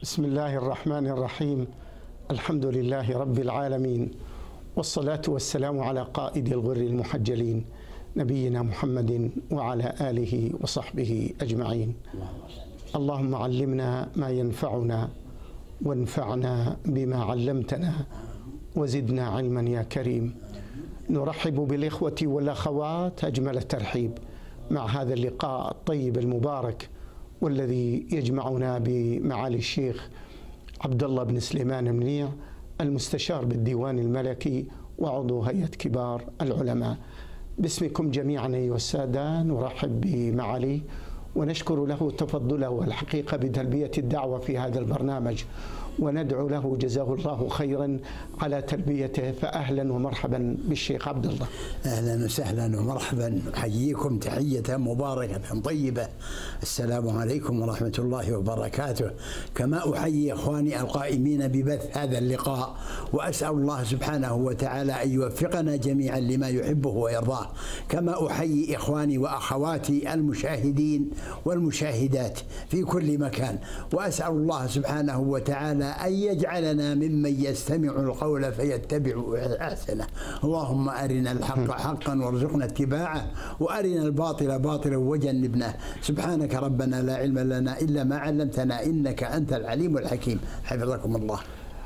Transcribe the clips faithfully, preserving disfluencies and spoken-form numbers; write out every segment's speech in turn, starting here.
بسم الله الرحمن الرحيم. الحمد لله رب العالمين، والصلاة والسلام على قائد الغر المحجلين نبينا محمد وعلى آله وصحبه أجمعين. اللهم علمنا ما ينفعنا وانفعنا بما علمتنا وزدنا علما يا كريم. نرحب بالإخوة والأخوات أجمل الترحيب مع هذا اللقاء الطيب المبارك، والذي يجمعنا بمعالي الشيخ عبد الله بن سليمان منيع، المستشار بالديوان الملكي وعضو هيئة كبار العلماء. باسمكم جميعا أيها السادة نرحب بمعالي ونشكر له تفضله والحقيقة بتلبية الدعوة في هذا البرنامج، وندعو له جزاه الله خيرا على تلبيته. فأهلا ومرحبا بالشيخ عبد الله. أهلا وسهلا ومرحبا، أحييكم تحية مباركة طيبة. السلام عليكم ورحمة الله وبركاته. كما أحيي إخواني القائمين ببث هذا اللقاء، وأسأل الله سبحانه وتعالى أن يوفقنا جميعا لما يحبه ويرضاه. كما أحيي إخواني وأخواتي المشاهدين والمشاهدات في كل مكان، وأسأل الله سبحانه وتعالى أن يجعلنا ممن يستمع القول فيتبع أحسنه. اللهم أرنا الحق حقا وارزقنا اتباعه، وأرنا الباطل باطلا وجنبناه. سبحانك ربنا لا علم لنا إلا ما علمتنا إنك أنت العليم الحكيم. حفظكم الله.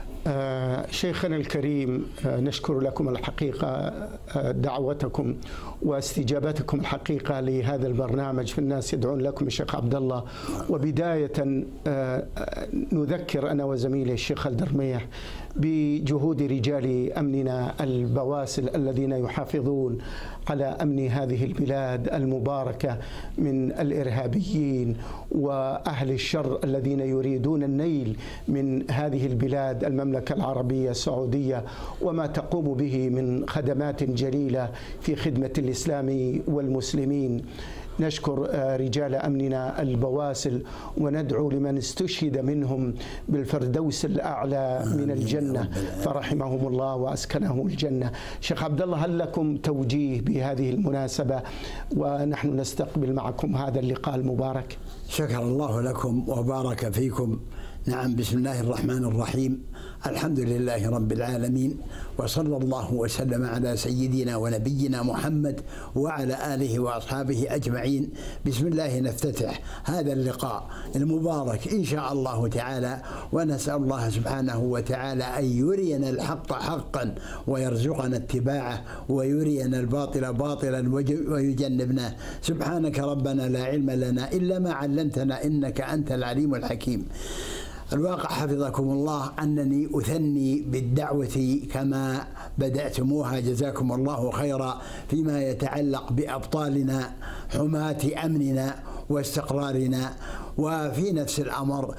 آه شيخنا الكريم، آه نشكر لكم الحقيقة آه دعوتكم واستجابتكم الحقيقة لهذا البرنامج. في الناس يدعون لكم الشيخ عبد الله. وبداية آه نذكر أنا وزميلي الشيخ خالد رميح بجهود رجال أمننا البواسل الذين يحافظون على أمن هذه البلاد المباركة من الإرهابيين وأهل الشر الذين يريدون النيل من هذه البلاد المملكة العربية السعودية، وما تقوم به من خدمات جليلة في خدمة الإسلام والمسلمين. نشكر رجال أمننا البواسل وندعو لمن استشهد منهم بالفردوس الأعلى من الجنة فرحمهم الله وأسكنه الجنة. شيخ عبد الله، هل لكم توجيه بهذه المناسبة ونحن نستقبل معكم هذا اللقاء المبارك؟ شكر الله لكم وبارك فيكم. نعم، بسم الله الرحمن الرحيم. الحمد لله رب العالمين، وصلى الله وسلم على سيدنا ونبينا محمد وعلى آله وأصحابه أجمعين. بسم الله نفتتح هذا اللقاء المبارك إن شاء الله تعالى، ونسأل الله سبحانه وتعالى أن يرينا الحق حقا ويرزقنا اتباعه، ويرينا الباطل باطلا ويجنبناه. سبحانك ربنا لا علم لنا إلا ما علمتنا إنك أنت العليم الحكيم. الواقع حفظكم الله أنني أثني بالدعوة كما بدأتموها، جزاكم الله خيرا، فيما يتعلق بأبطالنا حماة أمننا واستقرارنا. وفي نفس الأمر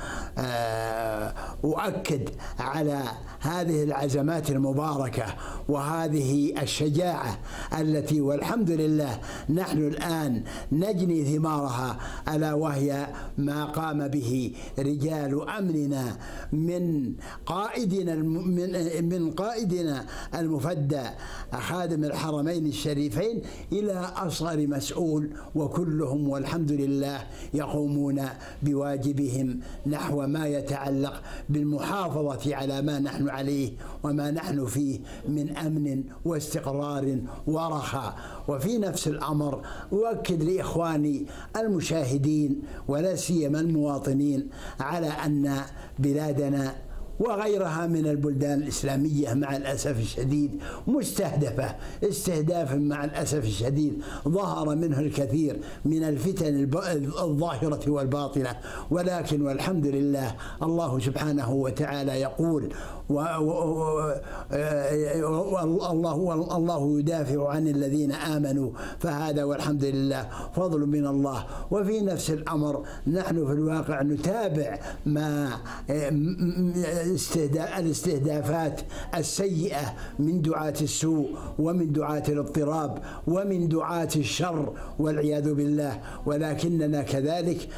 أؤكد على هذه العزمات المباركة وهذه الشجاعة التي والحمد لله نحن الآن نجني ثمارها، ألا وهي ما قام به رجال أمننا من قائدنا من من قائدنا المفدى خادم الحرمين الشريفين إلى أصغر مسؤول، وكلهم والحمد لله يقومون بواجبهم نحو ما يتعلق بالمحافظة على ما نحن عليه وما نحن فيه من أمن واستقرار ورخاء. وفي نفس الأمر أؤكد لإخواني المشاهدين ولا سيما المواطنين على أن بلادنا وغيرها من البلدان الإسلامية مع الأسف الشديد مستهدفة استهدافا مع الأسف الشديد ظهر منه الكثير من الفتن الظاهرة والباطنة. ولكن والحمد لله الله سبحانه وتعالى يقول الله الله يدافع عن الذين آمنوا، فهذا والحمد لله فضل من الله. وفي نفس الأمر نحن في الواقع نتابع ما الاستهدافات السيئة من دعاة السوء ومن دعاة الاضطراب ومن دعاة الشر والعياذ بالله. ولكننا كذلك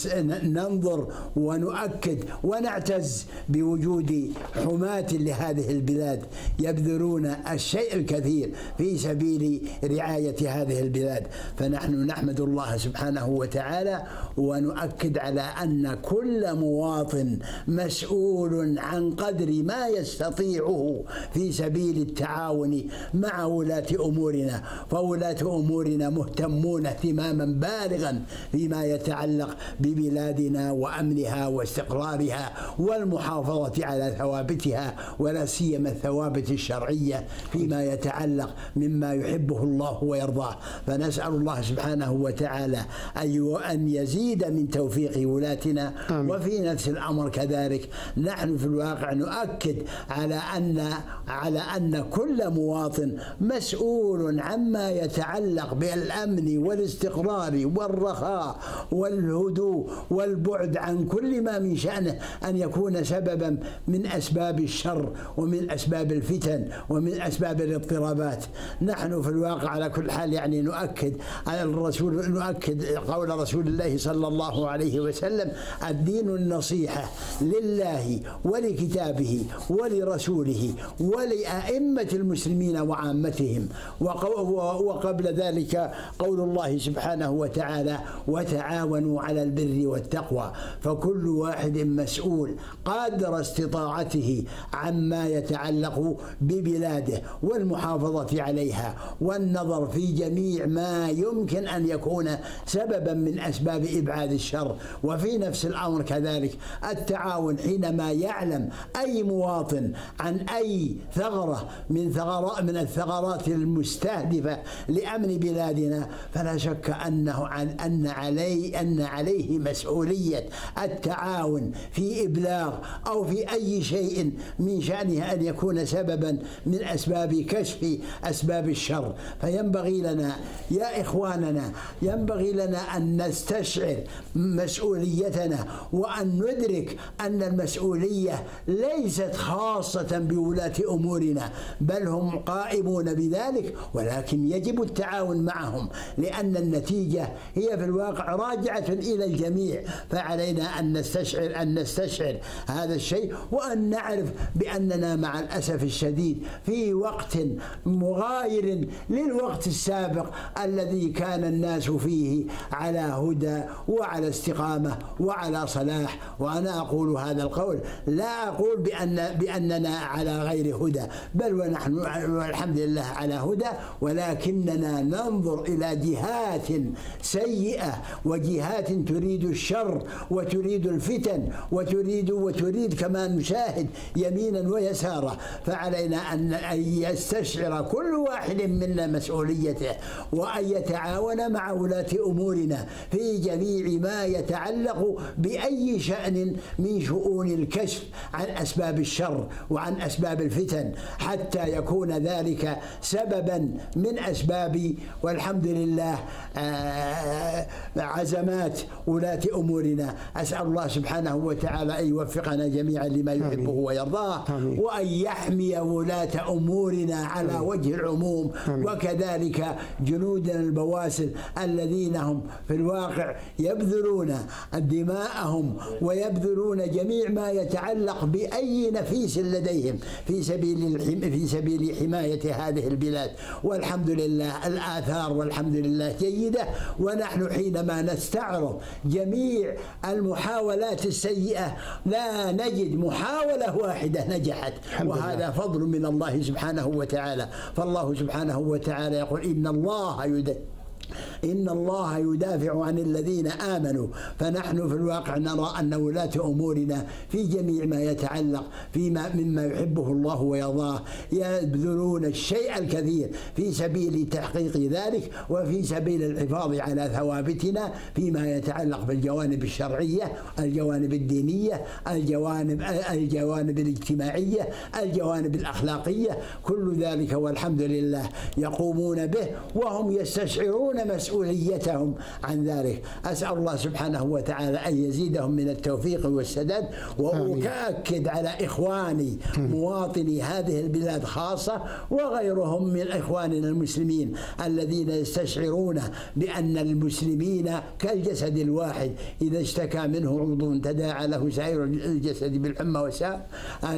ننظر ونؤكد ونعتز بوجود حماة لهذه البلاد يبذلون الشيء الكثير في سبيل رعاية هذه البلاد. فنحن نحمد الله سبحانه وتعالى ونؤكد على أن كل مواطن مسؤول عن قدر ما يستطيعه في سبيل التعاون مع ولاة أمورنا. فولاة أمورنا مهتمون اهتماما بالغا فيما يتعلق ببلادنا وأمنها واستقرارها والمحافظة على ثوابتها، ولا سيما الثوابت الشرعية فيما يتعلق مما يحبه الله ويرضاه. فنسأل الله سبحانه وتعالى أن يزيد من توفيق ولاتنا. وفي نفس الأمر كذلك نحن في الواقع نؤكد على أن على أن كل مواطن مسؤول عما يتعلق بالأمن والاستقرار والرخاء والهدوء والبعد عن كل ما من شأنه أن يكون سببا من أسباب الشر ومن أسباب الفتن ومن أسباب الاضطرابات. نحن في الواقع على كل حال يعني نؤكد على الرسول نؤكد قول رسول الله صلى الله عليه وسلم: الدين النصيحة لله ولكتابه ولرسوله ولأئمة المسلمين وعامتهم. وقبل ذلك قول الله سبحانه وتعالى: وتعاونوا على البر والتقوى. فكل واحد مسؤول قدر استطاعته عما يتعلق ببلاده والمحافظة عليها والنظر في جميع ما يمكن أن يكون سببا من أسباب إبعاد الشر. وفي نفس الأمر كذلك التعاون حينما يعلم أي مواطن عن أي ثغرة من ثغرات من الثغرات المستهدفة لأمن بلادنا، فلا شك أنه عن أن عليه أن عليه مسؤولية التعاون في إبلاغ أو في أي شيء من شأنه أن يكون سببا من أسباب كشف أسباب الشر. فينبغي لنا يا إخواننا ينبغي لنا أن نستشعر مسؤوليتنا وأن ندرك أن المسؤولية ليست خاصة بولاة أمورنا، بل هم قائمون بذلك، ولكن يجب التعاون معهم لأن النتيجة هي في الواقع راجعة إلى الجميع. فعلينا أن نستشعر أن نستشعر هذا الشيء وأن نعرف بأننا مع الأسف الشديد في وقت مغاير للوقت السابق الذي كان الناس فيه على هدى وعلى استقامة وعلى صلاح. وأنا أقول هذا القول، لا أقول بأن بأننا على غير هدى، بل ونحن الحمد لله على هدى، ولكننا ننظر إلى جهات سيئة وجهات تريد الشر وتريد الفتن وتريد وتريد كما نشاهد يمينا ويسارا. فعلينا أن يستشعر كل واحد منا مسؤوليته وأن يتعاون مع ولاة أمورنا في جميع ما يتعلق بأي شأن من شؤون الكشف عن أسباب الشر وعن أسباب الفتن، حتى يكون ذلك سببا من أسباب والحمد لله عزمات ولاة أمورنا. أسأل الله سبحانه وتعالى أن يوفقنا جميعا لما يحبه ويرضاه، وأن يحمي ولاة أمورنا على وجه العموم، وكذلك جنودنا البواسل الذين هم في الواقع يبذلون دماءهم ويبذلون جميع ما يتعلق بأي نفيس لديهم في سبيل في سبيل حماية هذه البلاد. والحمد لله الآثار والحمد لله جيدة. ونحن حينما نستعرض جميع المحاولات السيئة لا نجد محاولة واحدة نجحت، وهذا فضل من الله سبحانه وتعالى. فالله سبحانه وتعالى يقول: إن الله يدافع إن الله يدافع عن الذين آمنوا. فنحن في الواقع نرى أن ولاة أمورنا في جميع ما يتعلق فيما مما يحبه الله ويرضاه يبذلون الشيء الكثير في سبيل تحقيق ذلك وفي سبيل الحفاظ على ثوابتنا فيما يتعلق بالجوانب الشرعية، الجوانب الدينية، الجوانب الجوانب الاجتماعية، الجوانب الأخلاقية، كل ذلك والحمد لله يقومون به وهم يستشعرون ويدركون مسؤوليتهم عن ذلك. أسأل الله سبحانه وتعالى أن يزيدهم من التوفيق والسداد. وأؤكد على إخواني مواطني هذه البلاد خاصة وغيرهم من إخواننا المسلمين الذين يستشعرون بأن المسلمين كالجسد الواحد، إذا اشتكى منه عضو تداعى له سائر الجسد بالحمى والسهر.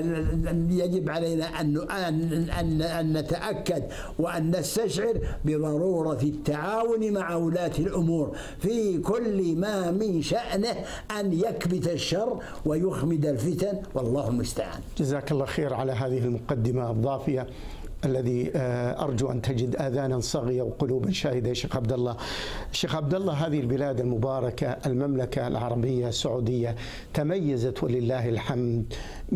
يجب علينا أن أن أن نتأكد وأن نستشعر بضرورة التعاون مع ولاة الأمور في كل ما من شأنه أن يكبت الشر ويخمد الفتن، والله المستعان. جزاك الله خير على هذه المقدمة الضافية الذي أرجو أن تجد آذانا صاغية وقلوبا شاهدة. شيخ عبد الله، شيخ عبد الله، هذه البلاد المباركة المملكة العربية السعودية تميزت ولله الحمد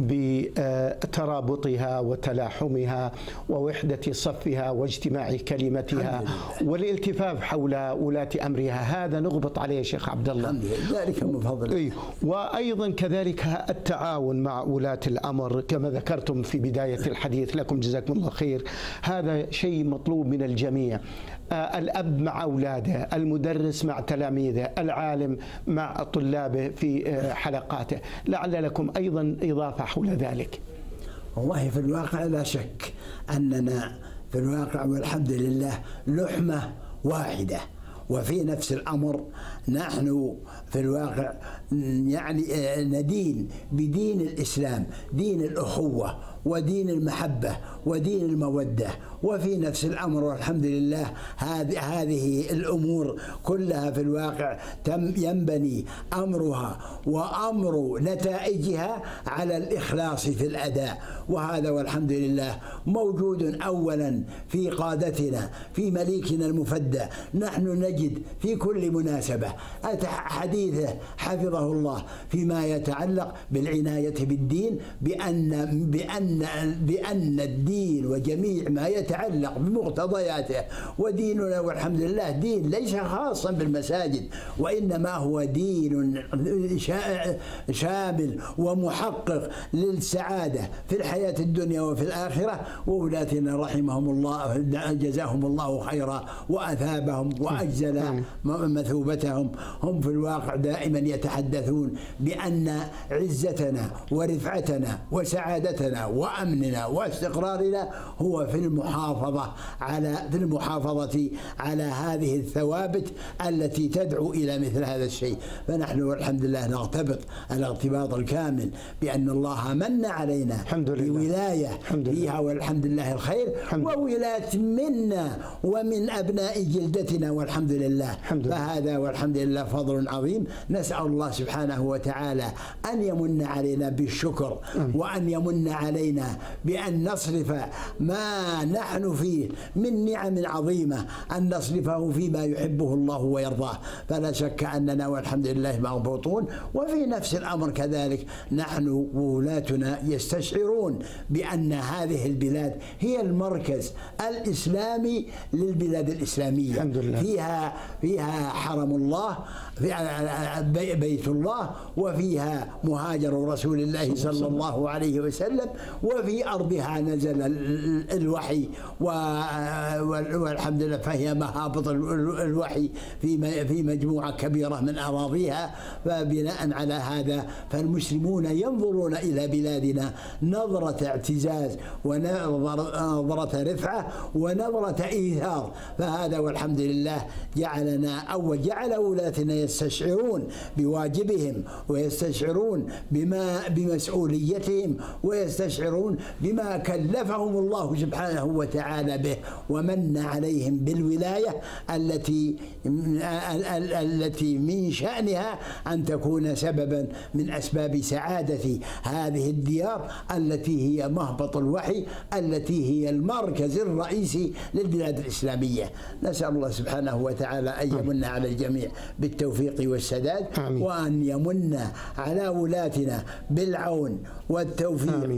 بترابطها وتلاحمها ووحدة صفها واجتماع كلمتها والالتفاف حول ولاة أمرها. هذا نغبط عليه شيخ عبد الله، ذلك من فضل. وأيضا كذلك التعاون مع ولاة الأمر كما ذكرتم في بداية الحديث، لكم جزاكم الله خير. هذا شيء مطلوب من الجميع، الأب مع أولاده، المدرس مع تلاميذه، العالم مع طلابه في حلقاته. لعل لكم أيضا إضافة حول ذلك. والله في الواقع لا شك أننا في الواقع والحمد لله لحمة واحدة، وفي نفس الأمر نحن في الواقع يعني ندين بدين الإسلام، دين الأخوة ودين المحبة ودين المودة. وفي نفس الأمر والحمد لله هذه هذه الأمور كلها في الواقع تم ينبني أمرها وأمر نتائجها على الإخلاص في الأداء. وهذا والحمد لله موجود أولا في قادتنا، في مليكنا المفدى. نحن نجد في كل مناسبة حديثه حفظه الله فيما يتعلق بالعناية بالدين بأن بأن بأن الدين وجميع ما يتعلق بمقتضياته، وديننا والحمد لله دين ليس خاصا بالمساجد، وإنما هو دين شامل ومحقق للسعادة في الحياة الدنيا وفي الآخرة. وولاتنا رحمهم الله جزاهم الله خيرا وأثابهم وأجزل مثوبتهم. هم في الواقع دائما يتحدثون بأن عزتنا ورفعتنا وسعادتنا وأمننا واستقرارنا هو في المحافظة على في المحافظة على هذه الثوابت التي تدعو إلى مثل هذا الشيء. فنحن والحمد لله نرتبط الاغتباط الكامل بأن الله من علينا بولاية فيها والحمد لله الخير، وولاية منا ومن أبناء جلدتنا والحمد لله. فهذا والحمد لله فضل عظيم. نسأل الله سبحانه وتعالى أن يمن علينا بالشكر، وأن يمن علينا بأن نصرف ما نحن فيه من نعم عظيمة أن نصرفه فيما يحبه الله ويرضاه. فلا شك أننا والحمد لله مربوطون. وفي نفس الأمر كذلك نحن وولاتنا يستشعرون بأن هذه البلاد هي المركز الإسلامي للبلاد الإسلامية. فيها فيها حرم الله، فيها بيت الله، وفيها مهاجر رسول الله صلى الله عليه وسلم، وفي أرضها نزل الوحي والحمد لله، فهي مهابط الوحي في في مجموعة كبيرة من أراضيها. فبناء على هذا فالمسلمون ينظرون إلى بلادنا نظرة اعتزاز ونظرة رفعة ونظرة إيثار. فهذا والحمد لله جعلنا أو جعل ولاتنا يستشعرون بواجبهم ويستشعرون بما بمسؤوليتهم ويستشعرون بما كلفهم الله سبحانه وتعالى به، ومن عليهم بالولاية التي التي من شأنها أن تكون سببا من أسباب سعادة هذه الديار التي هي مهبط الوحي، التي هي المركز الرئيسي للبلاد الإسلامية. نسأل الله سبحانه وتعالى أن يمن على الجميع بالتوفيق والسداد، وأن يمن على ولاتنا بالعون والتوفيق والسداد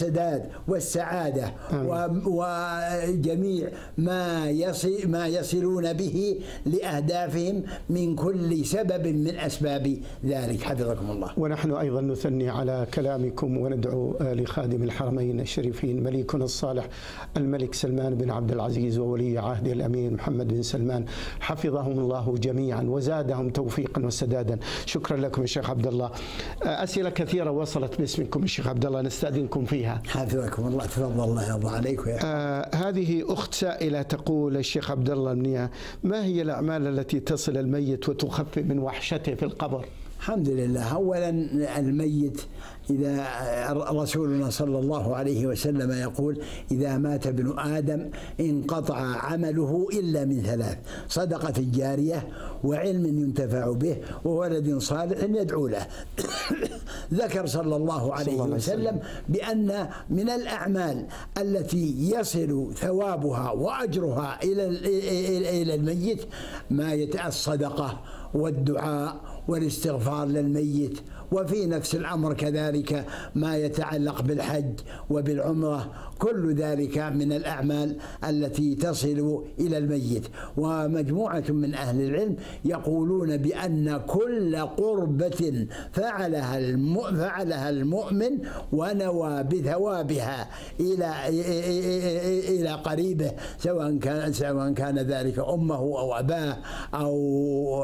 والسداد والسعادة وجميع ما يصل ما يصلون به لأهدافهم من كل سبب من أسباب ذلك. حفظكم الله. ونحن أيضا نثني على كلامكم وندعو لخادم الحرمين الشريفين مليكنا الصالح الملك سلمان بن عبد العزيز وولي عهده الأمير محمد بن سلمان، حفظهم الله جميعا وزادهم توفيقا وسدادا. شكرا لكم الشيخ عبد الله. أسئلة كثيرة وصلت باسمكم الشيخ عبد الله، نستأذنكم فيها. حفظكم الله. تفضل. الله يرضى عليك. آه هذه أخت سائلة تقول: الشيخ عبد الله المنيا، ما هي الأعمال التي تصل الميت وتخفف من وحشته في القبر؟ الحمد لله. أولا الميت إذا رسولنا صلى الله عليه وسلم يقول: إذا مات ابن آدم انقطع عمله إلا من ثلاث: صدقة جارية، وعلم ينتفع به، وولد صالح يدعو له. ذكر صلى الله عليه وسلم بأن من الأعمال التي يصل ثوابها وأجرها إلى الميت ما يتأتى الصدقة والدعاء والاستغفار للميت، وفي نفس الأمر كذلك ما يتعلق بالحج وبالعمرة، كل ذلك من الأعمال التي تصل إلى الميت. ومجموعة من أهل العلم يقولون بأن كل قربة فعلها فعلها المؤمن ونوى بثوابها إلى إلى قريبه، سواء كان سواء كان ذلك أمه أو أباه أو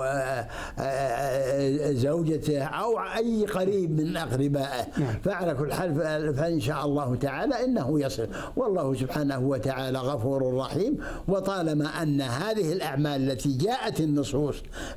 زوجته أو أي قريب من أقربائه، فعلى كل حال فإن شاء الله تعالى إنه يصل. والله سبحانه وتعالى غفور رحيم. وطالما أن هذه الأعمال التي جاءت النصوص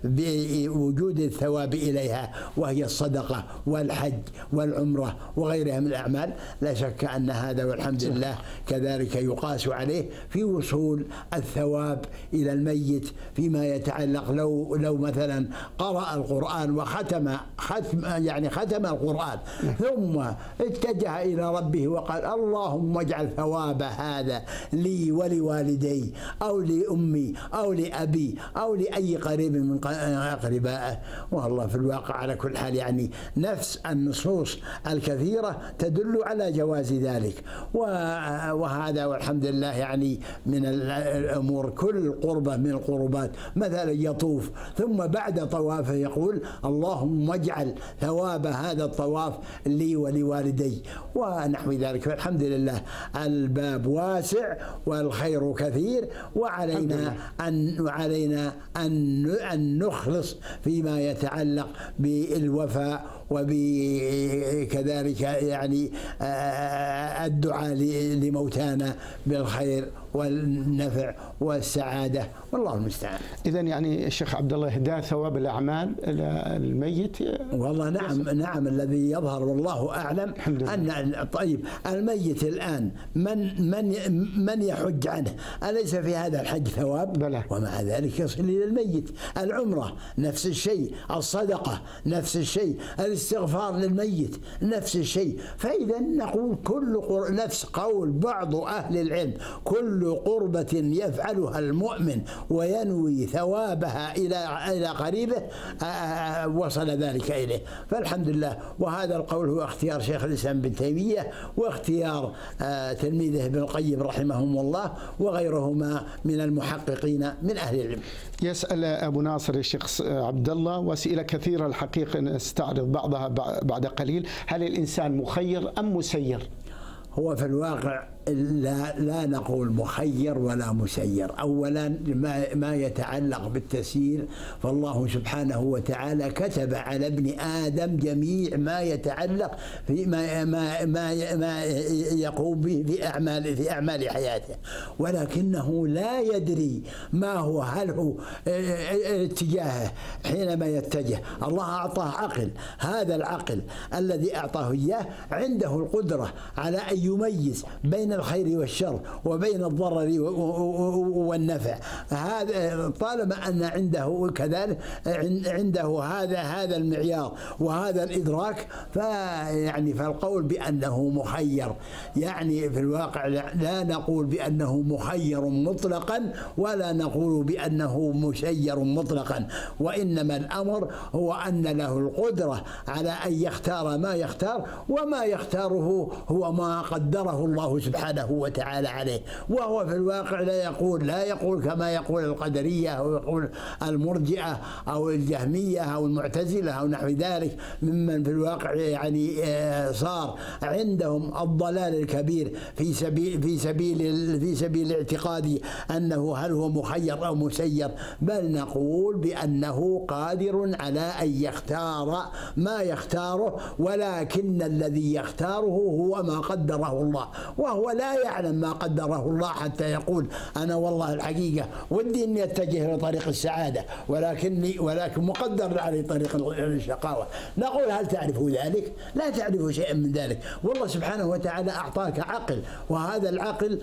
بوجود الثواب إليها، وهي الصدقة والحج والعمرة وغيرها من الأعمال، لا شك أن هذا والحمد لله كذلك يقاس عليه في وصول الثواب إلى الميت فيما يتعلق لو لو مثلا قرأ القرآن وختم ختم يعني ختم القرآن ثم اتجه إلى ربه وقال: اللهم اجعل ثواب هذا لي ولوالدي أو لأمي أو لأبي أو لأي قريب من أقربائه. والله في الواقع على كل حال يعني نفس النصوص الكثيرة تدل على جواز ذلك. وهذا والحمد لله يعني من الأمور كل قربة من القربات، مثلا يطوف ثم بعد طوافه يقول: اللهم اجعل ثواب هذا الطواف لي ولوالدي ونحو ذلك. فالحمد لله الباب واسع والخير كثير، وعلينا أن وعلينا أن أن نخلص فيما يتعلق بالوفاء وبكذلك يعني الدعاء لموتانا بالخير والنفع والسعادة، والله المستعان. إذن يعني الشيخ عبد الله إهداء ثواب الأعمال إلى الميت. والله نعم نعم الذي يظهر والله أعلم أن طيب الميت الآن من من من يحج عنه، أليس في هذا الحج ثواب؟ بلى. ومع ذلك يصل إلى الميت. العمرة نفس الشيء، الصدقة نفس الشيء، الاستغفار للميت نفس الشيء. فإذا نقول كل قر... نفس قول بعض أهل العلم: كل قربة يفعلها المؤمن وينوي ثوابها إلى إلى قريبه وصل ذلك إليه. فالحمد لله. وهذا القول هو اختيار شيخ الإسلام ابن تيمية واختيار تلميذه ابن القيم رحمهم الله وغيرهما من المحققين من أهل العلم. يسأل أبو ناصر الشيخ عبد الله وأسئلة كثيرة الحقيقة نستعرض بعضها بعد قليل: هل الإنسان مخير أم مسير؟ هو في الواقع لا, لا نقول مخير ولا مسير. أولا ما, ما يتعلق بالتسيير فالله سبحانه وتعالى كتب على ابن آدم جميع ما يتعلق في ما, ما, ما, ما يقوم به في أعمال, في أعمال حياته، ولكنه لا يدري ما هو، هل هو اتجاهه حينما يتجه. الله أعطاه عقل، هذا العقل الذي أعطاه إياه عنده القدرة على أن يميز بين الخير والشر وبين الضرر والنفع. هذا طالما أن عنده كذلك عنده هذا هذا المعيار وهذا الإدراك، فيعني فالقول بأنه مخير يعني في الواقع لا نقول بأنه مخير مطلقا ولا نقول بأنه مسير مطلقا، وإنما الأمر هو أن له القدرة على أن يختار ما يختار، وما يختاره هو ما قدره الله سبحانه وتعالى عليه. وهو في الواقع لا يقول لا يقول كما يقول القدرية أو يقول المرجئة أو الجهمية أو المعتزلة أو نحو ذلك ممن في الواقع يعني صار عندهم الضلال الكبير في سبيل في سبيل في سبيل اعتقاد أنه هل هو مخير أو مسير، بل نقول بأنه قادر على أن يختار ما يختاره، ولكن الذي يختاره هو ما قدره الله، وهو لا يعلم ما قدره الله حتى يقول أنا والله الحقيقة ودي أني أتجه لطريق السعادة ولكني ولكن مقدر علي طريق الشقاوة. نقول هل تعرف ذلك؟ لا تعرف شيئا من ذلك، والله سبحانه وتعالى أعطاك عقل، وهذا العقل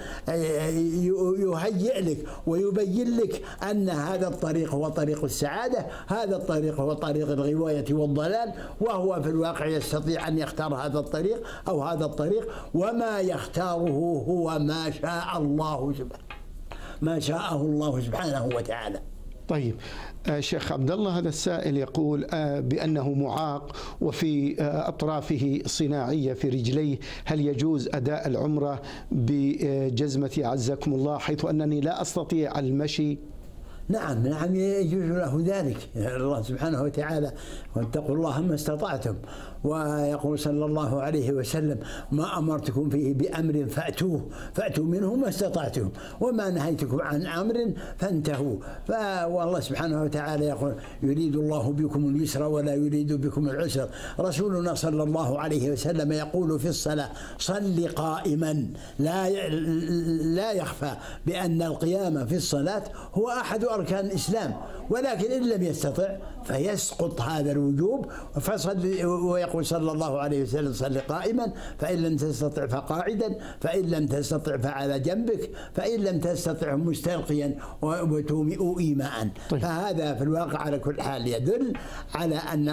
يهيئ لك ويبين لك أن هذا الطريق هو طريق السعادة، هذا الطريق هو طريق الغواية والضلال، وهو في الواقع يستطيع أن يختار هذا الطريق أو هذا الطريق، وما يختاره هو ما شاء الله سبحانه ما شاءه الله سبحانه وتعالى. طيب شيخ عبد الله، هذا السائل يقول بأنه معاق وفي أطرافه صناعية في رجليه، هل يجوز أداء العمرة بجزمة عزكم الله حيث أنني لا أستطيع المشي؟ نعم نعم يجوز له ذلك. الله سبحانه وتعالى واتقوا الله ما استطعتم، ويقول صلى الله عليه وسلم ما أمرتكم فيه بأمر فأتوه فأتوا منه ما استطعتم، وما نهيتكم عن أمر فانتهوا. والله سبحانه وتعالى يقول يريد الله بكم اليسر ولا يريد بكم العسر. رسولنا صلى الله عليه وسلم يقول في الصلاة صل قائما. لا لا يخفى بأن القيام في الصلاة هو أحد أركان الإسلام، ولكن إن لم يستطع فيسقط هذا الوجوب فصل. ويقول صلى الله عليه وسلم صل قائما، فإن لم تستطع فقاعدا، فإن لم تستطع فعلى جنبك، فإن لم تستطع مستلقيا وتومئ إيماء. طيب. فهذا في الواقع على كل حال يدل على أن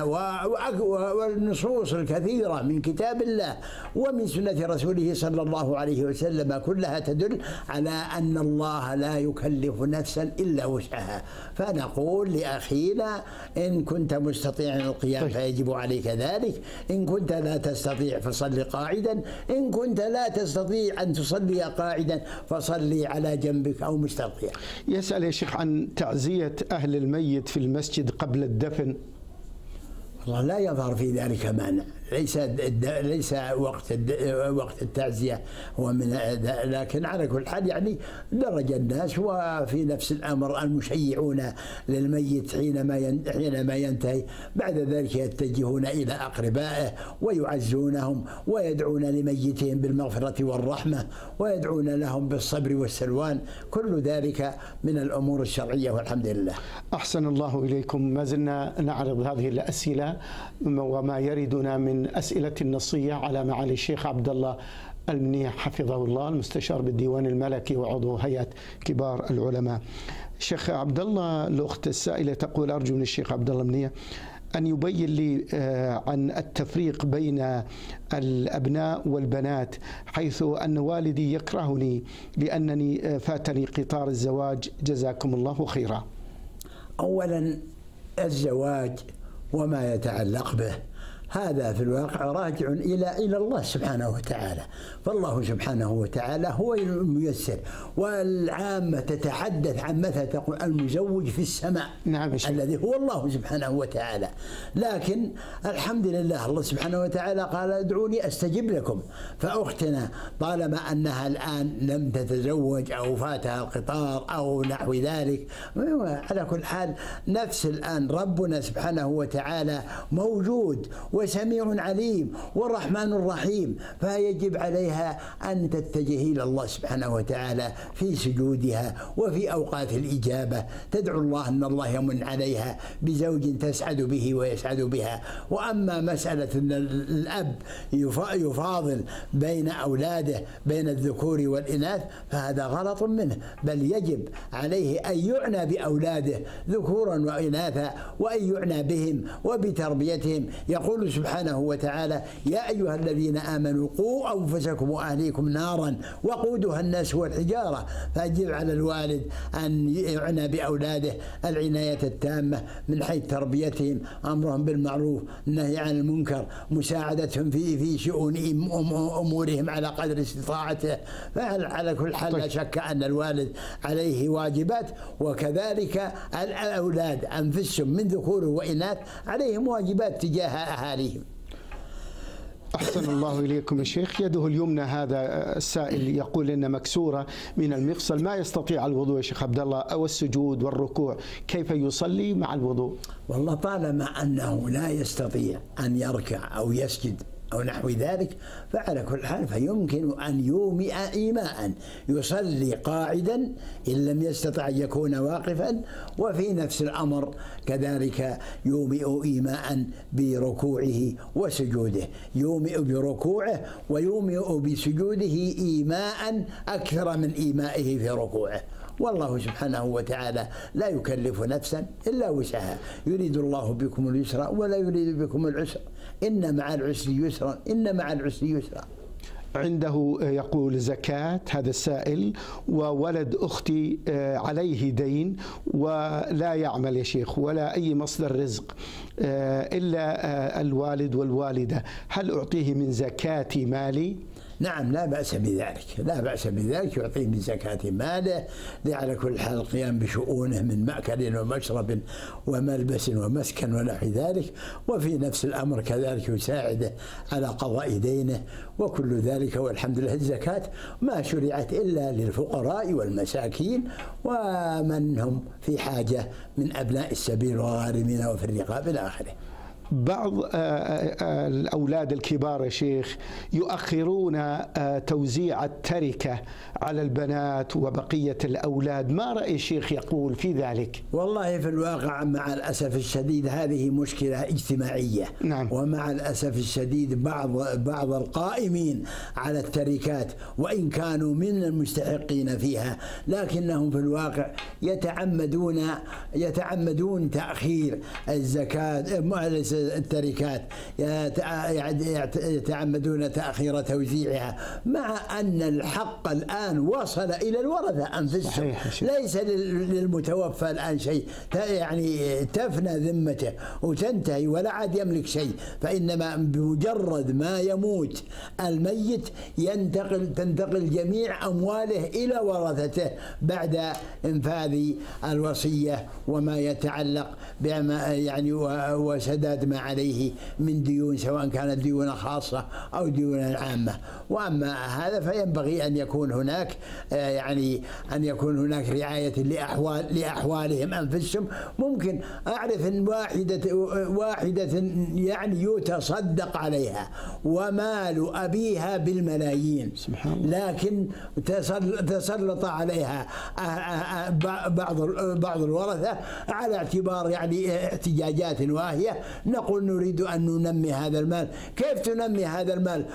والنصوص الكثيرة من كتاب الله ومن سنة رسوله صلى الله عليه وسلم كلها تدل على أن الله لا يكلف نفسا إلا وسعها. فنقول لأخينا إن كنت مستطيعا القيام طيب. فيجب عليك ذلك، إن كنت لا تستطيع فصل قاعدا، إن كنت لا تستطيع أن تصلي قاعدا فصلي على جنبك أو مستلقيا. يسأل يا شيخ عن تعزية أهل الميت في المسجد قبل الدفن. والله لا يظهر في ذلك مانع، ليس ليس وقت وقت التعزية هو من، لكن على كل حال يعني درج الناس وفي نفس الأمر المشيعون للميت حينما حينما ينتهي بعد ذلك يتجهون إلى أقربائه ويعزونهم ويدعون لميتهم بالمغفرة والرحمة ويدعون لهم بالصبر والسلوان، كل ذلك من الأمور الشرعية والحمد لله. أحسن الله إليكم. ما زلنا نعرض هذه الأسئلة وما يردنا من أسئلة النصية على معالي الشيخ عبد الله المنيع حفظه الله، المستشار بالديوان الملكي وعضو هيئة كبار العلماء. شيخ عبد الله، الأخت السائلة تقول أرجو من الشيخ عبد الله المنيع أن يبين لي عن التفريق بين الأبناء والبنات، حيث أن والدي يكرهني لأنني فاتني قطار الزواج، جزاكم الله خيرا. أولا الزواج وما يتعلق به هذا في الواقع راجع إلى إلى الله سبحانه وتعالى، فالله سبحانه وتعالى هو الميسر، والعامة تتحدث عن متى تقول المزوج في السماء. نعم الذي هو الله سبحانه وتعالى. لكن الحمد لله الله سبحانه وتعالى قال ادعوني أستجب لكم. فأختنا طالما أنها الآن لم تتزوج أو فاتها القطار أو نحو ذلك، على كل حال نفس الآن ربنا سبحانه وتعالى موجود وسميع عليم والرحمن الرحيم، فيجب عليها أن تتجه إلى الله سبحانه وتعالى في سجودها وفي أوقات الإجابة، تدعو الله أن الله يمن عليها بزوج تسعد به ويسعد بها. وأما مسألة أن الأب يفاضل بين أولاده بين الذكور والإناث فهذا غلط منه، بل يجب عليه أن يعنى بأولاده ذكورا وإناثا، وأن يعنى بهم وبتربيتهم. يقول سبحانه وتعالى: يا أيها الذين آمنوا قوا أنفسكم وأهليكم نارا وقودها الناس والحجارة. فيجب على الوالد أن يعنى بأولاده العناية التامة من حيث تربيتهم، أمرهم بالمعروف، النهي عن المنكر، مساعدتهم في في شؤون أمورهم على قدر استطاعته. فعلى كل حال لا شك أن الوالد عليه واجبات، وكذلك الأولاد أنفسهم من ذكور وإناث عليهم واجبات تجاه أهاليهم. أحسن الله إليكم يا شيخ. يده اليمنى هذا السائل يقول إن مكسورة من المفصل، ما يستطيع الوضوء يا شيخ عبد الله أو السجود والركوع، كيف يصلي مع الوضوء؟ والله طالما أنه لا يستطيع أن يركع أو يسجد أو نحو ذلك فعلى كل حال فيمكن أن يومئ إيماء، يصلي قاعدا إن لم يستطع أن يكون واقفا، وفي نفس الأمر كذلك يومئ إيماء بركوعه وسجوده، يومئ بركوعه ويومئ بسجوده إيماء أكثر من إيمائه في ركوعه. والله سبحانه وتعالى لا يكلف نفسا إلا وسعها، يريد الله بكم اليسر ولا يريد بكم العسر، إن مع العسر يسرا إن مع العسر يسرا. عنده يقول زكاة هذا السائل، وولد أختي عليه دين ولا يعمل يا شيخ ولا أي مصدر رزق إلا الوالد والوالدة، هل أعطيه من زكاة مالي؟ نعم لا بأس بذلك، لا بأس بذلك، يعطيه من زكاة ماله على كل حال القيام بشؤونه من مأكل ومشرب وملبس ومسكن ونحو ذلك، وفي نفس الأمر كذلك يساعده على قضاء دينه وكل ذلك. والحمد لله الزكاة ما شرعت إلا للفقراء والمساكين ومن هم في حاجة من أبناء السبيل والغارمين وفي الرقاب إلى آخره. بعض الأولاد الكبار يا شيخ يؤخرون توزيع التركة على البنات وبقية الأولاد، ما رأي الشيخ يقول في ذلك؟ والله في الواقع مع الأسف الشديد هذه مشكلة اجتماعية. نعم. ومع الأسف الشديد بعض بعض القائمين على التركات وإن كانوا من المستحقين فيها لكنهم في الواقع يتعمدون يتعمدون تأخير الزكاة التركات، يتعمدون تأخير توزيعها، مع أن الحق الآن وصل إلى الورثة أنفسهم، ليس للمتوفى الآن شيء يعني تفنى ذمته وتنتهي ولا عاد يملك شيء، فإنما بمجرد ما يموت الميت ينتقل تنتقل جميع أمواله إلى ورثته بعد إنفاذ الوصية وما يتعلق بما يعني وسداد ما عليه من ديون، سواء كانت ديون خاصة أو ديون عامة. وأما هذا فينبغي أن يكون هناك يعني أن يكون هناك رعاية لأحوال لأحوالهم أنفسهم. ممكن أعرف أن واحدة واحدة يعني يتصدق عليها ومال أبيها بالملايين، لكن تسلط عليها بعض بعض الورثة على اعتبار يعني احتجاجات واهية. نقول نريد أن ننمي هذا المال، كيف تنمي هذا المال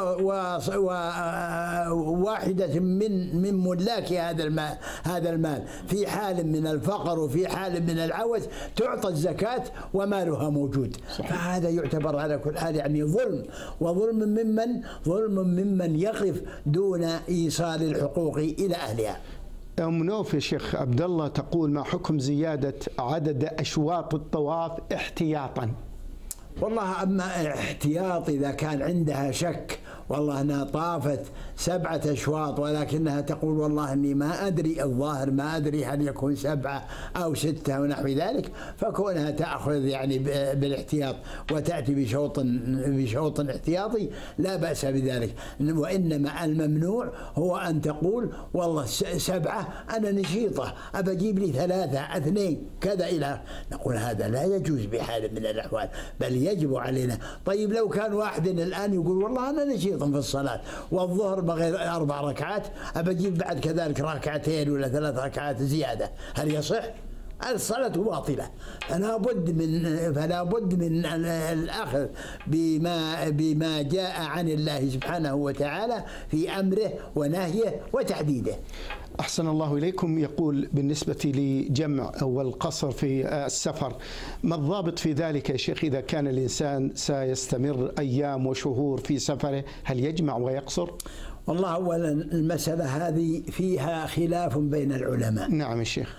وواحدة من من ملاك هذا المال هذا المال في حال من الفقر وفي حال من العوز تعطى الزكاة ومالها موجود؟ فهذا يعتبر على كل حال يعني ظلم، وظلم ممن ظلم ممن يقف دون إيصال الحقوق إلى أهلها. أم نوف يا شيخ عبد الله تقول: ما حكم زيادة عدد أشواط الطواف احتياطا؟ والله أما احتياط إذا كان عندها شك والله أنها طافت سبعة أشواط ولكنها تقول والله إني ما أدري، الظاهر ما أدري هل يكون سبعة أو ستة ونحو ذلك، فكونها تأخذ يعني بالاحتياط وتأتي بشوط بشوط احتياطي لا بأس بذلك. وإنما الممنوع هو أن تقول والله سبعة أنا نشيطة أبى أجيب لي ثلاثة اثنين كذا إلى، نقول هذا لا يجوز بحال من الأحوال، بل يجب علينا. طيب لو كان واحد الآن يقول والله أنا نشيط في الصلاة والظهر بغير أربع ركعات أبى أجيب بعد كذلك ركعتين ولا ثلاث ركعات زيادة، هل يصح؟ الصلاة باطلة. فلا بد من فلا بد من الأخذ بما بما جاء عن الله سبحانه وتعالى في أمره ونهيه وتحديده. أحسن الله إليكم. يقول بالنسبة لجمع والقصر في السفر، ما الضابط في ذلك يا شيخ؟ إذا كان الإنسان سيستمر أيام وشهور في سفره هل يجمع ويقصر؟ والله أولا المسألة هذه فيها خلاف بين العلماء. نعم يا شيخ.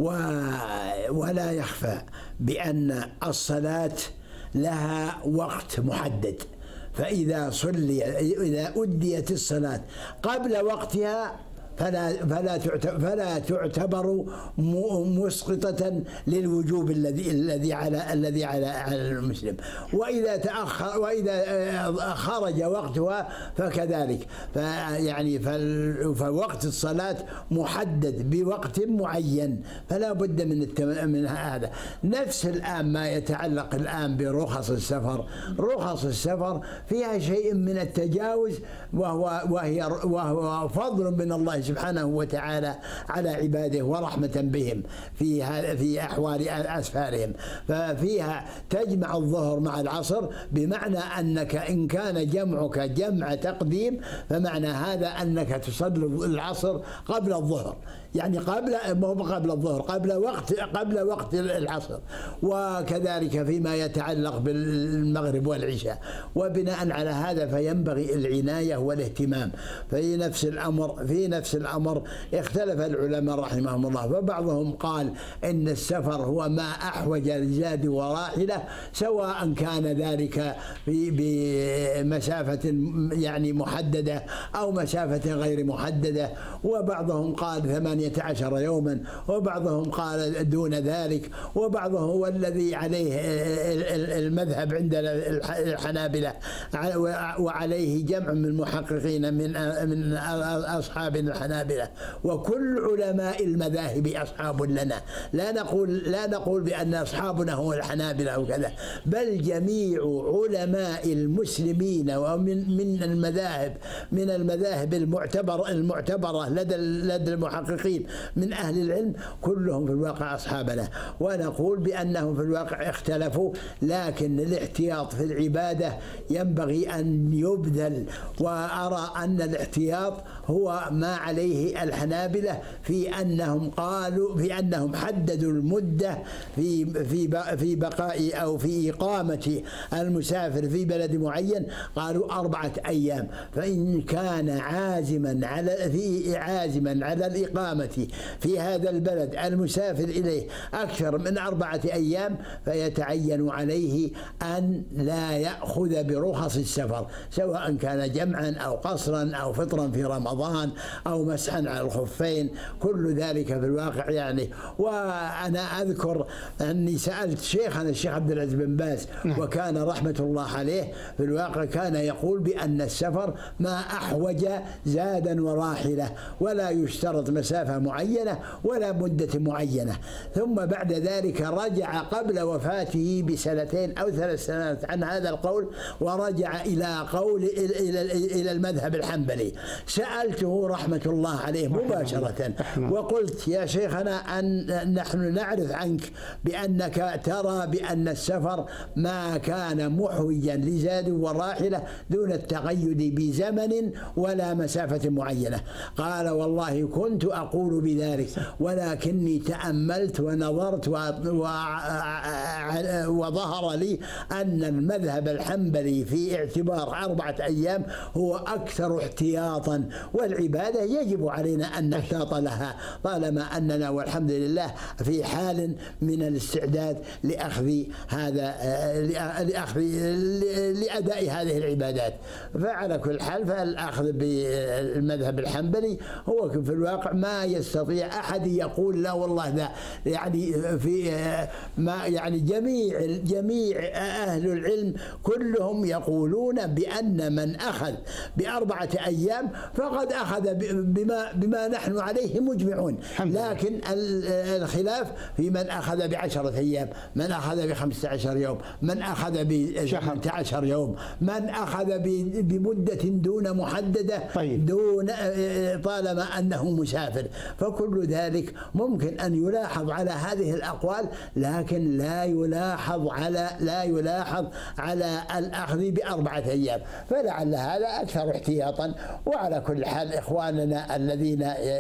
ولا يخفى بأن الصلاة لها وقت محدد، فإذا صلي إذا أديت الصلاة قبل وقتها فلا فلا فلا تعتبر مسقطة للوجوب الذي الذي على الذي على على المسلم، وإذا تأخر وإذا خرج وقتها فكذلك. فيعني فوقت الصلاة محدد بوقت معين، فلا بد من من هذا. نفس الآن ما يتعلق الآن برخص السفر، رخص السفر فيها شيء من التجاوز، وهو وهي وهو فضل من الله سبحانه وتعالى على عباده ورحمة بهم في في أحوال أسفارهم. ففيها تجمع الظهر مع العصر، بمعنى أنك إن كان جمعك جمع تقديم فمعنى هذا أنك تصلي العصر قبل الظهر، يعني قبل مو قبل الظهر قبل وقت قبل وقت العصر. وكذلك فيما يتعلق بالمغرب والعشاء. وبناء على هذا فينبغي العناية والاهتمام. في نفس الأمر في نفس الأمر اختلف العلماء رحمهم الله، فبعضهم قال إن السفر هو ما أحوج لزاد وراحلة، سواء كان ذلك بمسافة يعني محددة أو مسافة غير محددة، وبعضهم قال ثمانية عشر يوما، وبعضهم قال دون ذلك، وبعضهم هو الذي عليه المذهب عند الحنابلة وعليه جمع من المحققين من من أصحاب الحنابلة. وكل علماء المذاهب أصحاب لنا، لا نقول لا نقول بأن أصحابنا هم الحنابلة أو كذا، بل جميع علماء المسلمين ومن من المذاهب من المذاهب المعتبر المعتبرة لدى لدى المحققين من أهل العلم كلهم في الواقع أصحابنا. ونقول بأنهم في الواقع اختلفوا، لكن الاحتياط في العبادة ينبغي أن يبذل. وأرى أن الاحتياط هو ما عليه الحنابلة في أنهم قالوا في أنهم حددوا المدة في في في بقاء أو في إقامة المسافر في بلد معين، قالوا أربعة أيام. فإن كان عازما على في عازما على الإقامة في هذا البلد المسافر إليه أكثر من أربعة أيام فيتعين عليه أن لا يأخذ برخص السفر، سواء كان جمعا أو قصرا أو فطرا في رمضان أو مسحا على الخفين، كل ذلك في الواقع يعني. وأنا أذكر أني سألت شيخنا الشيخ عبد العزيز بن باز، وكان رحمة الله عليه في الواقع كان يقول بأن السفر ما أحوج زادا وراحلة، ولا يشترط مسافة معينة ولا مدة معينة. ثم بعد ذلك رجع قبل وفاته بسنتين أو ثلاث سنوات عن هذا القول، ورجع إلى قول إلى إلى المذهب الحنبلي. سألته رحمة الله عليه مباشرة وقلت يا شيخنا أن نحن نعرف عنك بأنك ترى بأن السفر ما كان محوجا لزاد وراحلة دون التقيد بزمن ولا مسافة معينة. قال والله كنت أقول بذلك، ولكني تأملت ونظرت وظهر لي أن المذهب الحنبلي في اعتبار أربعة أيام هو أكثر احتياطا، والعبادة يجب علينا أن نحتاط لها طالما أننا والحمد لله في حال من الاستعداد لأخذ هذا لأخذ لأداء هذه العبادات. فعلى كل حال فالأخذ بالمذهب الحنبلي هو في الواقع ما يستطيع أحد يقول لا والله ذا يعني في ما يعني جميع جميع أهل العلم كلهم يقولون بأن من أخذ بأربعة أيام فقد أخذ بما بما نحن عليه مجمعون، لكن الخلاف في من أخذ بعشرة أيام، من أخذ بخمسة عشر يوم، من أخذ بثمانية عشر يوم، من أخذ بمدة دون محددة طيب. دون طالما أنه مسافر. فكل ذلك ممكن أن يلاحظ على هذه الأقوال، لكن لا يلاحظ على لا يلاحظ على الأخذ بأربعة أيام، فلعل هذا أكثر احتياطا. وعلى كل حال إخواننا الذين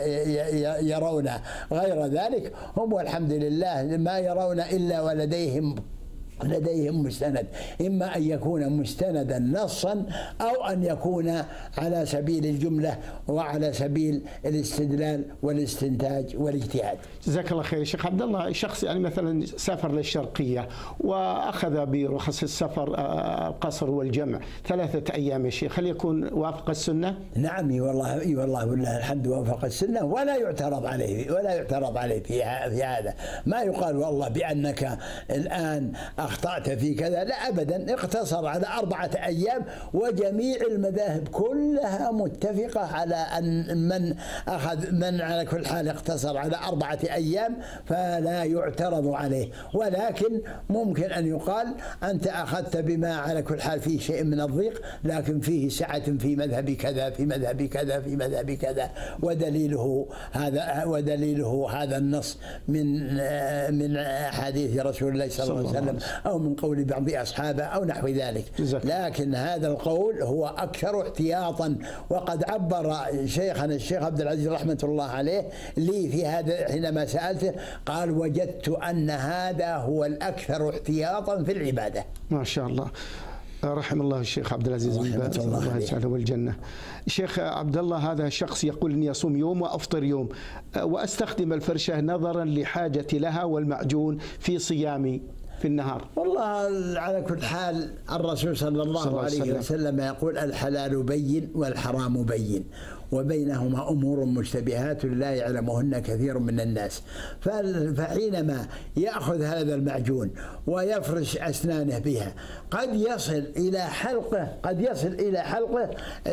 يرون غير ذلك هم والحمد لله ما يرون إلا ولديهم لديهم مستند، إما أن يكون مستندا نصا أو أن يكون على سبيل الجملة وعلى سبيل الاستدلال والاستنتاج والاجتهاد. جزاك الله خير شيخ عبد الله. شخص يعني مثلا سافر للشرقية وأخذ برخص السفر القصر والجمع ثلاثة أيام يا شيخ، هل يكون وافق السنة؟ نعم والله اي والله والله الحمد وافق السنة، ولا يعترض عليه ولا يعترض عليه في في هذا. ما يقال والله بأنك الآن أخطأت في كذا، لا أبدا، اقتصر على أربعة أيام، وجميع المذاهب كلها متفقة على أن من أخذ من على كل حال اقتصر على أربعة أيام فلا يعترض عليه. ولكن ممكن أن يقال أنت أخذت بما على كل حال فيه شيء من الضيق، لكن فيه سعة في مذهب كذا في مذهب كذا في مذهب كذا، ودليله هذا ودليله هذا النص من من أحاديث رسول الله صلى الله عليه وسلم أو من قول بعض أصحابه أو نحو ذلك. لكن هذا القول هو أكثر احتياطا، وقد عبر شيخنا الشيخ عبد العزيز رحمة الله عليه لي في هذا حينما سألته، قال وجدت أن هذا هو الأكثر احتياطا في العبادة. ما شاء الله، رحم الله الشيخ عبد العزيز بن باز الله يجعله والجنة. شيخ عبد الله، هذا شخص يقول اني اصوم يوم وافطر يوم واستخدم الفرشة نظرا لحاجتي لها والمعجون في صيامي في النهار. والله على كل حال الرسول صلى الله, صلى الله عليه وسلم. وسلم يقول الحلال بين والحرام بين وبينهما أمور مشتبهات لا يعلمهن كثير من الناس. فحينما يأخذ هذا المعجون ويفرش أسنانه بها قد يصل إلى حلقه قد يصل إلى حلقه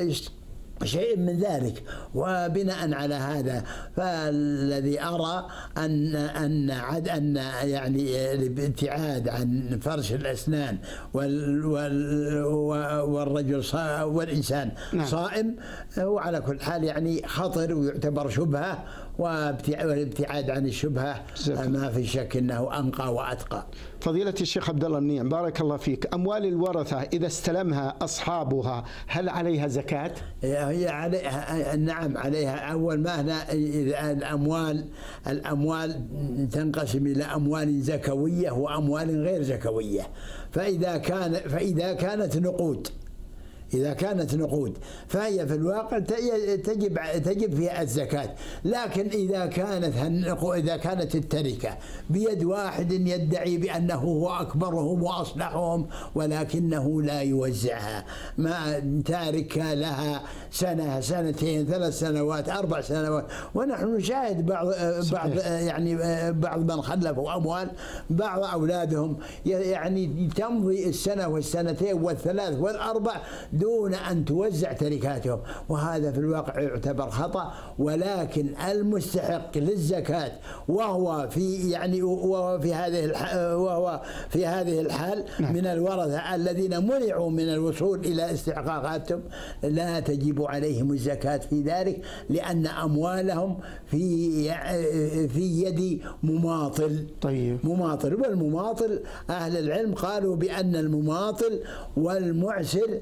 شيء من ذلك. وبناء وبناء على هذا فالذي أرى أن أن عد أن يعني الابتعاد عن فرش الأسنان وال وال والرجل والإنسان نعم. صائم، وعلى كل حال يعني خطر ويعتبر شبهة، والابتعاد عن الشبهة ما في شك أنه أنقى وأتقى. فضيلة الشيخ عبد الله منيع بارك الله فيك، أموال الورثة إذا استلمها أصحابها هل عليها زكاة؟ هي عليها نعم عليها. أول ما هنا الأموال الأموال تنقسم إلى أموال زكوية وأموال غير زكوية. فإذا كان فإذا كانت نقود إذا كانت نقود فهي في الواقع تجب تجب فيها الزكاة. لكن إذا كانت إذا كانت التركة بيد واحد يدعي بأنه هو أكبرهم وأصلحهم ولكنه لا يوزعها، ما تارك لها سنة سنتين ثلاث سنوات أربع سنوات، ونحن نشاهد بعض بعض يعني بعض من خلفوا أموال بعض أولادهم يعني تمضي السنة والسنتين والثلاث والأربع دون أن توزع تركاتهم، وهذا في الواقع يعتبر خطأ. ولكن المستحق للزكاة وهو في يعني وهو في هذه وهو في هذه الحال من الورثة الذين منعوا من الوصول إلى استحقاقاتهم لا تجب عليهم الزكاة في ذلك، لأن أموالهم في في يد مماطل. طيب. مماطل، والمماطل أهل العلم قالوا بأن المماطل والمعسر إذا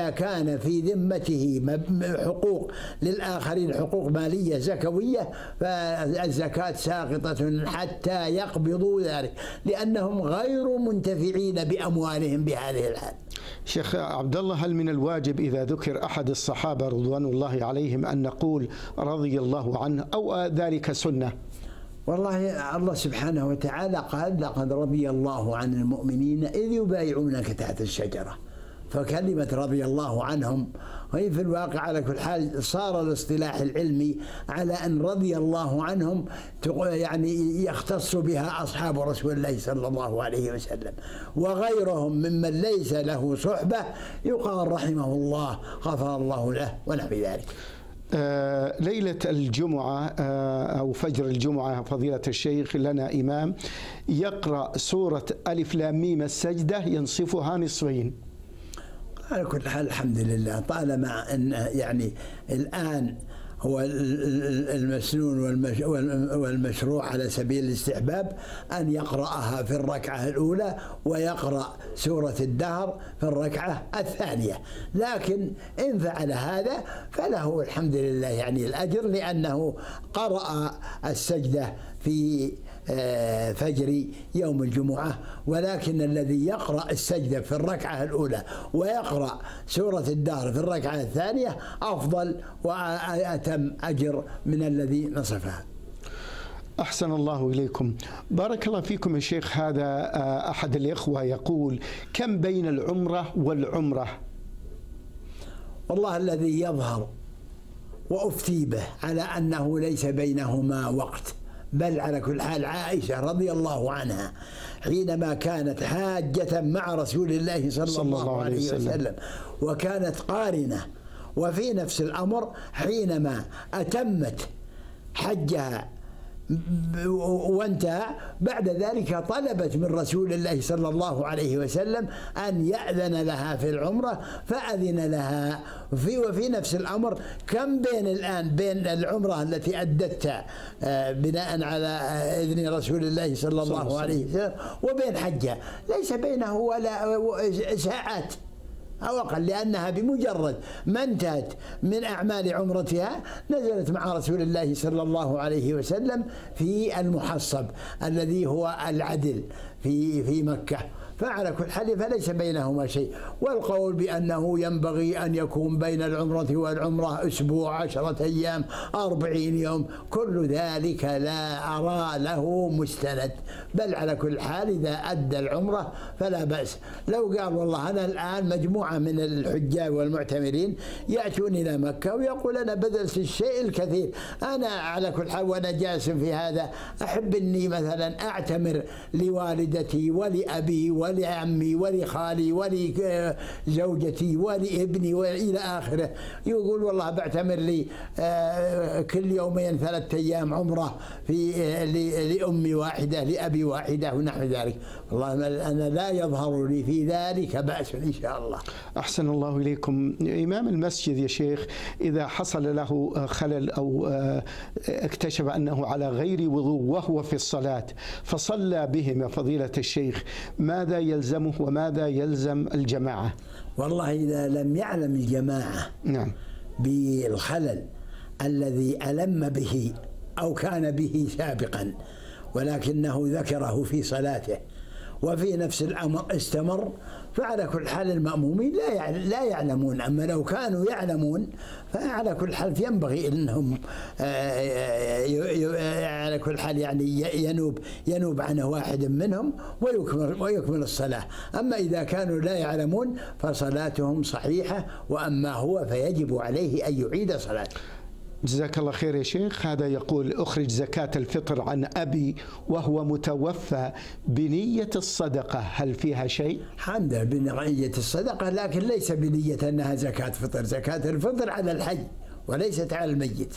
إذا كان في ذمته حقوق للآخرين، حقوق مالية زكوية، فالزكاة ساقطة حتى يقبضوا ذلك، لأنهم غير منتفعين بأموالهم بهذه الحال. شيخ عبد الله، هل من الواجب إذا ذكر أحد الصحابة رضوان الله عليهم أن نقول رضي الله عنه، أو ذلك سنة؟ والله الله سبحانه وتعالى قال: لقد رضي الله عن المؤمنين إذ يبايعونك تحت الشجرة. فكلمة رضي الله عنهم وهي في الواقع على كل حال صار الاصطلاح العلمي على أن رضي الله عنهم يعني يختص بها أصحاب رسول الله صلى الله عليه وسلم، وغيرهم ممن ليس له صحبة يقال رحمه الله، غفر الله له ونحو ذلك. آه ليلة الجمعة آه أو فجر الجمعة فضيلة الشيخ لنا إمام يقرأ سورة ألف لام ميم السجدة ينصفها نصفين. على كل حال الحمد لله، طالما أن يعني الآن هو المسنون والمشروع على سبيل الاستحباب أن يقرأها في الركعة الأولى ويقرأ سورة الدهر في الركعة الثانية، لكن إن فعل هذا فله الحمد لله يعني الأجر، لأنه قرأ السجدة في فجر يوم الجمعة. ولكن الذي يقرأ السجدة في الركعة الأولى ويقرأ سورة الدهر في الركعة الثانية أفضل وأتم أجر من الذي نصفها. أحسن الله إليكم، بارك الله فيكم يا شيخ. هذا أحد الإخوة يقول: كم بين العمرة والعمرة؟ والله الذي يظهر وأفتي به على أنه ليس بينهما وقت، بل على كل حال عائشة رضي الله عنها حينما كانت حاجة مع رسول الله صلى, صلى الله, الله عليه وسلم, وسلم وكانت قارنة، وفي نفس الأمر حينما أتمت حجها وانتهى بعد ذلك طلبت من رسول الله صلى الله عليه وسلم أن يأذن لها في العمرة، فأذن لها في وفي نفس الأمر. كم بين الآن بين العمرة التي أدتها بناء على إذن رسول الله صلى الله عليه وسلم وبين حجها؟ ليس بينه ولا ساعات أو أقل، لأنها بمجرد ما انتهت من أعمال عمرتها نزلت مع رسول الله صلى الله عليه وسلم في المحصب الذي هو العدل في في مكة. فعلى كل حال فليس بينهما شيء. والقول بأنه ينبغي أن يكون بين العمرة والعمرة أسبوع، عشرة أيام، أربعين يوم، كل ذلك لا أرى له مستند، بل على كل حال إذا أدى العمرة فلا بأس. لو قال والله أنا الآن مجموعة من الحجاج والمعتمرين يأتون إلى مكة ويقول أنا بذلت الشيء الكثير، أنا على كل حال وأنا جالس في هذا أحب أني مثلا أعتمر لوالدتي ولأبي ولعمي ولخالي ولزوجتي ولابني وإلى آخره، يقول والله بعتمر لي كل يومين ثلاثة أيام عمرة في لأمي واحدة لأبي واحدة ونحو ذلك. والله أنا لا يظهر لي في ذلك بأس إن شاء الله. أحسن الله إليكم. إمام المسجد يا شيخ إذا حصل له خلل أو اكتشف أنه على غير وضوء وهو في الصلاة فصلى بهم فضيلة الشيخ، ماذا يلزمه وماذا يلزم الجماعة؟ والله إذا لم يعلم الجماعة نعم بالخلل الذي ألم به أو كان به سابقا ولكنه ذكره في صلاته وفي نفس الأمر استمر، فعلى كل حال المأمومين لا لا يعلمون. أما لو كانوا يعلمون فعلى كل حال ينبغي أنهم على كل حال يعني ينوب ينوب عنه واحد منهم ويكمل ويكمل الصلاة. أما إذا كانوا لا يعلمون فصلاتهم صحيحة، وأما هو فيجب عليه أن يعيد صلاته. جزاك الله خير يا شيخ. هذا يقول: أخرج زكاة الفطر عن أبي وهو متوفى بنية الصدقة، هل فيها شيء؟ حمد بنية الصدقة، لكن ليس بنية أنها زكاة فطر. زكاة الفطر على الحي وليست على الميت،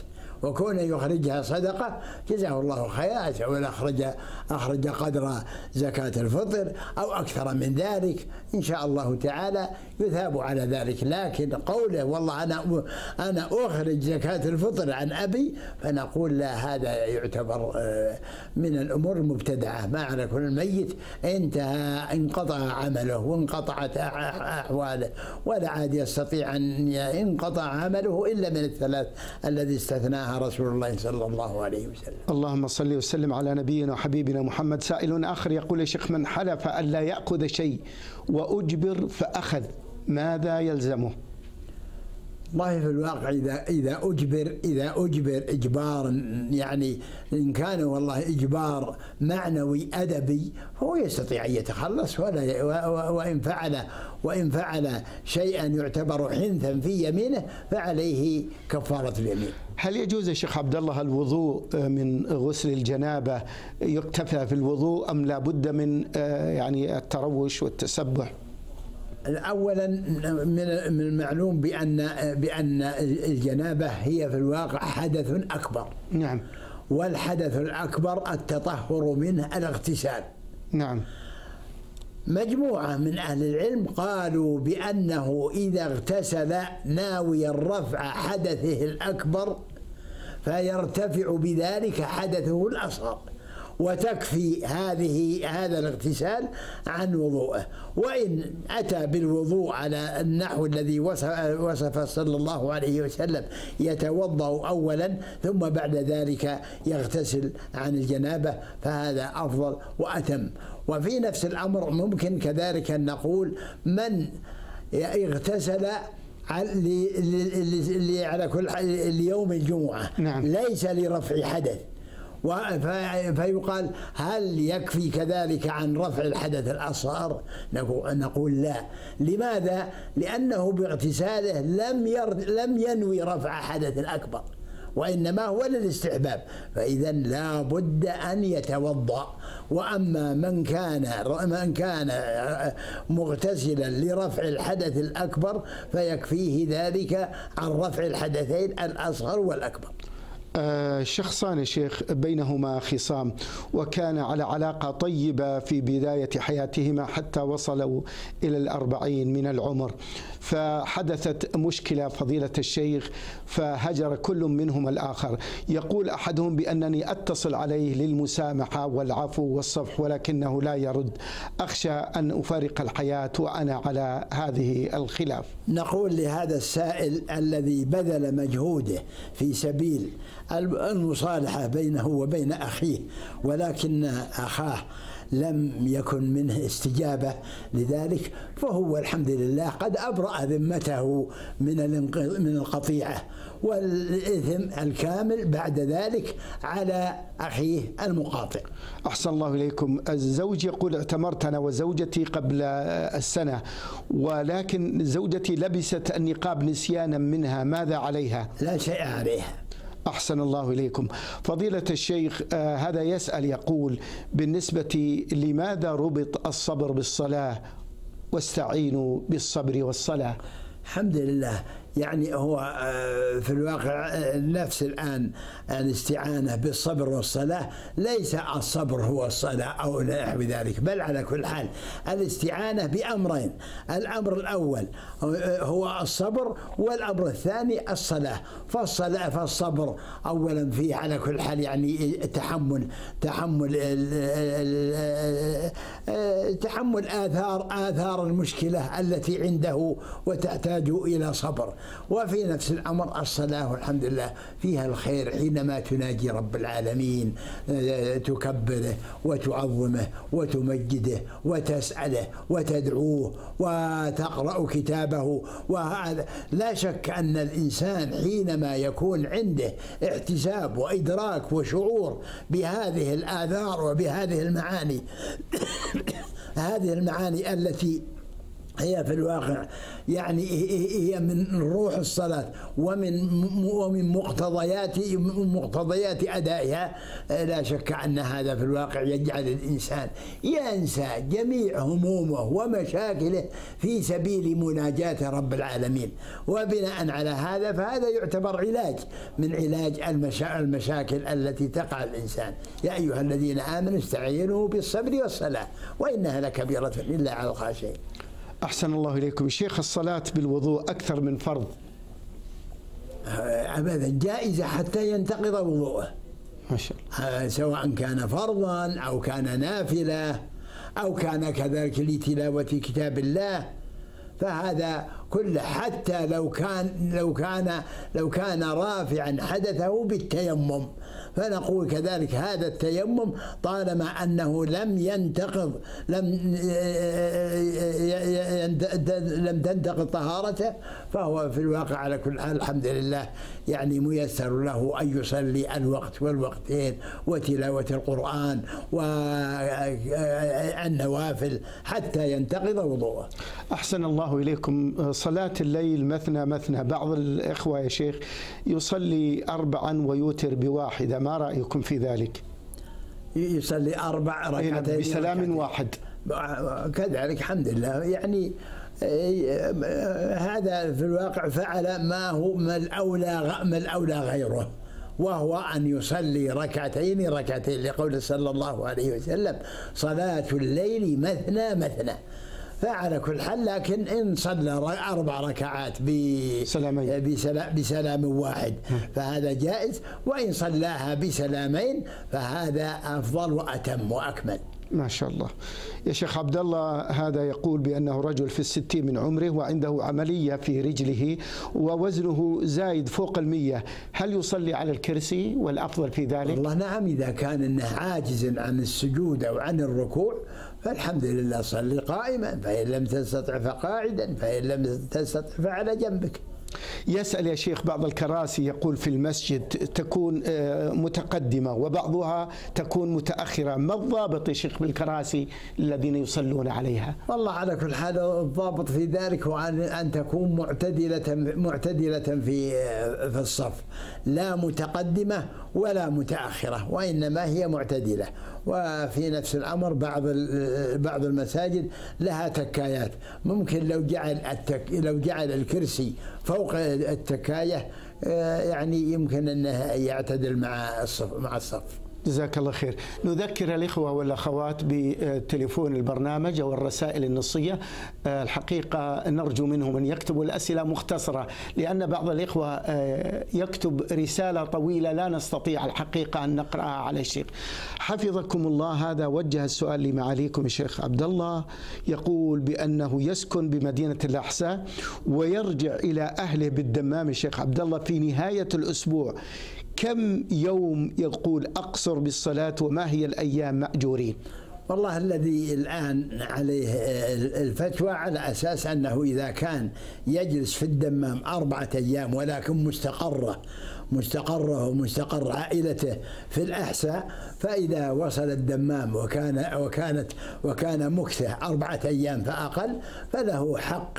وكون يخرجها صدقة جزاه الله خيرا، سواء أخرج أخرج قدر زكاة الفطر أو أكثر من ذلك إن شاء الله تعالى يثاب على ذلك. لكن قوله والله أنا أنا أخرج زكاة الفطر عن أبي، فنقول لا، هذا يعتبر من الأمور المبتدعة. ما على كل الميت انتهى، انقطع عمله وانقطعت أحواله، ولا عاد يستطيع أن ينقطع عمله إلا من الثلاث الذي استثناها رسول الله صلى الله عليه وسلم. اللهم صل وسلم على نبينا وحبيبنا محمد. سائل آخر يقول: يا شيخ، من حلف أن لا يأخذ شيء وأجبر فأخذ ماذا يلزمه؟ والله في الواقع إذا إذا أجبر إذا أجبر إجبار، يعني إن كان والله إجبار معنوي أدبي، هو يستطيع أن يتخلص، ولا وإن فعل وإن فعل شيئا يعتبر حنثا في يمينه فعليه كفارة اليمين. هل يجوز يا شيخ عبد الله الوضوء من غسل الجنابة؟ يكتفى في الوضوء أم لا بد من يعني التروش والتسبح؟ أولا من المعلوم بأن بأن الجنابة هي في الواقع حدث أكبر. نعم. والحدث الأكبر التطهر منه الاغتسال. نعم. مجموعة من أهل العلم قالوا بأنه إذا اغتسل ناويا رفع حدثه الأكبر فيرتفع بذلك حدثه الأصغر، وتكفي هذه هذا الاغتسال عن وضوءه. وإن أتى بالوضوء على النحو الذي وصف صلى الله عليه وسلم، يتوضأ أولا ثم بعد ذلك يغتسل عن الجنابة، فهذا أفضل وأتم. وفي نفس الأمر ممكن كذلك أن نقول من اغتسل على كل ليوم الجمعة، نعم، ليس لرفع حدث، فيقال هل يكفي كذلك عن رفع الحدث الأصغر؟ نقول لا. لماذا؟ لأنه باغتساله لم لم ينوي رفع حدث الأكبر، وإنما هو للاستحباب، فإذا لا بد أن يتوضأ. وأما من كان من كان مغتسلا لرفع الحدث الأكبر فيكفيه ذلك عن رفع الحدثين الأصغر والأكبر. آه شخصان يا شيخ بينهما خصام، وكان على علاقة طيبة في بداية حياتهما حتى وصلوا إلى الأربعين من العمر، فحدثت مشكلة فضيلة الشيخ فهجر كل منهما الآخر. يقول أحدهم بأنني أتصل عليه للمسامحة والعفو والصفح ولكنه لا يرد، أخشى أن أفارق الحياة وأنا على هذه الخلاف. نقول لهذا السائل الذي بذل مجهوده في سبيل المصالحة بينه وبين أخيه، ولكن أخاه لم يكن منه استجابة لذلك، فهو الحمد لله قد أبرأ ذمته من من القطيعة، والإثم الكامل بعد ذلك على أخيه المقاطع. أحسن الله إليكم. الزوج يقول: اعتمرت أنا وزوجتي قبل السنة، ولكن زوجتي لبست النقاب نسيانا منها، ماذا عليها؟ لا شيء عليها. أحسن الله إليكم. فضيلة الشيخ، آه هذا يسأل يقول: بالنسبة لماذا ربط الصبر بالصلاة؟ واستعينوا بالصبر والصلاة. الحمد لله، يعني هو في الواقع نفس الآن الاستعانة بالصبر والصلاة، ليس الصبر هو الصلاة أو نحو ذلك، بل على كل حال الاستعانة بأمرين: الأمر الأول هو الصبر، والأمر الثاني الصلاة. فالصلاة فالصبر أولا فيه على كل حال يعني تحمل تحمل تحمل آثار آثار المشكلة التي عنده وتحتاج إلى صبر. وفي نفس الأمر الصلاة والحمد لله فيها الخير، حينما تناجي رب العالمين تكبره وتعظمه وتمجده وتسأله وتدعوه وتقرأ كتابه. وهذا لا شك أن الإنسان حينما يكون عنده احتساب وإدراك وشعور بهذه الآثار وبهذه المعاني هذه المعاني التي هي في الواقع يعني هي من روح الصلاة ومن ومن مقتضيات مقتضيات أدائها. لا شك أن هذا في الواقع يجعل الإنسان ينسى جميع همومه ومشاكله في سبيل مناجاة رب العالمين. وبناء على هذا فهذا يعتبر علاج من علاج المشاكل التي تقع الإنسان. يا أيها الذين آمنوا استعينوا بالصبر والصلاة وإنها لكبيرة إلا على الخاشعين. أحسن الله إليكم. شيخ، الصلاة بالوضوء أكثر من فرض؟ أبدا، جائزة حتى ينتقض وضوءه ما شاء الله، سواء كان فرضا أو كان نافلة أو كان كذلك لتلاوة كتاب الله، فهذا كله حتى لو كان لو كان لو كان رافعا حدثه بالتيمم، فنقول كذلك هذا التيمم طالما أنه لم ينتقض لم لم تنتقض طهارته فهو في الواقع على كل حال الحمد لله يعني ميسر له أن يصلي الوقت والوقتين وتلاوة القرآن والنوافل حتى ينتقض وضوءه. أحسن الله إليكم. صلاة الليل مثنى مثنى، بعض الإخوة يا شيخ يصلي أربعا ويوتر بواحدة، ما رأيكم في ذلك؟ يصلي أربع ركعتين بسلام ركعتين. واحد كذلك الحمد لله. يعني هذا في الواقع فعل ما هو ما الأولى ما الأولى غيره، وهو أن يصلي ركعتين ركعتين لقول صلى الله عليه وسلم صلاة الليل مثنى مثنى. فعلى كل حال لكن إن صلى أربع ركعات بسلامين بسلام واحد فهذا جائز، وإن صلاها بسلامين فهذا أفضل وأتم وأكمل. ما شاء الله. يا شيخ عبد الله، هذا يقول بأنه رجل في الستين من عمره وعنده عملية في رجله ووزنه زايد فوق المية، هل يصلي على الكرسي والأفضل في ذلك؟ والله نعم، إذا كان إنه عاجز عن السجود أو عن الركوع فالحمد لله صلي قائما، فإن لم تستطع فقاعدا، فإن لم تستطع فعلى جنبك. يسأل يا شيخ، بعض الكراسي يقول في المسجد تكون متقدمة وبعضها تكون متأخرة، ما الضابط يا شيخ بالكراسي الذين يصلون عليها؟ والله على كل حال الضابط في ذلك هو أن تكون معتدلة معتدلة في في الصف، لا متقدمة ولا متأخرة، وإنما هي معتدلة. وفي نفس الأمر بعض بعض المساجد لها تكايات، ممكن لو جعل التك لو جعل الكرسي فوق التكاية يعني يمكن أنه يعتدل مع الصف مع الصف. جزاك الله خير. نذكر الإخوة والأخوات بتليفون البرنامج أو الرسائل النصية. الحقيقة نرجو منهم أن يكتبوا الأسئلة مختصرة، لأن بعض الإخوة يكتب رسالة طويلة لا نستطيع الحقيقة أن نقرأها على الشيخ. حفظكم الله. هذا وجه السؤال لمعاليكم الشيخ عبد الله، يقول بأنه يسكن بمدينة الأحساء ويرجع إلى أهله بالدمام الشيخ عبد الله في نهاية الأسبوع، كم يوم يقول أقصر بالصلاة وما هي الأيام مأجورين؟ والله الذي الآن عليه الفتوى على أساس أنه إذا كان يجلس في الدمام أربعة أيام ولكن مستقرة مستقره ومستقر عائلته في الأحساء، فإذا وصل الدمام وكان وكانت وكان مكثه أربعة أيام فأقل فله حق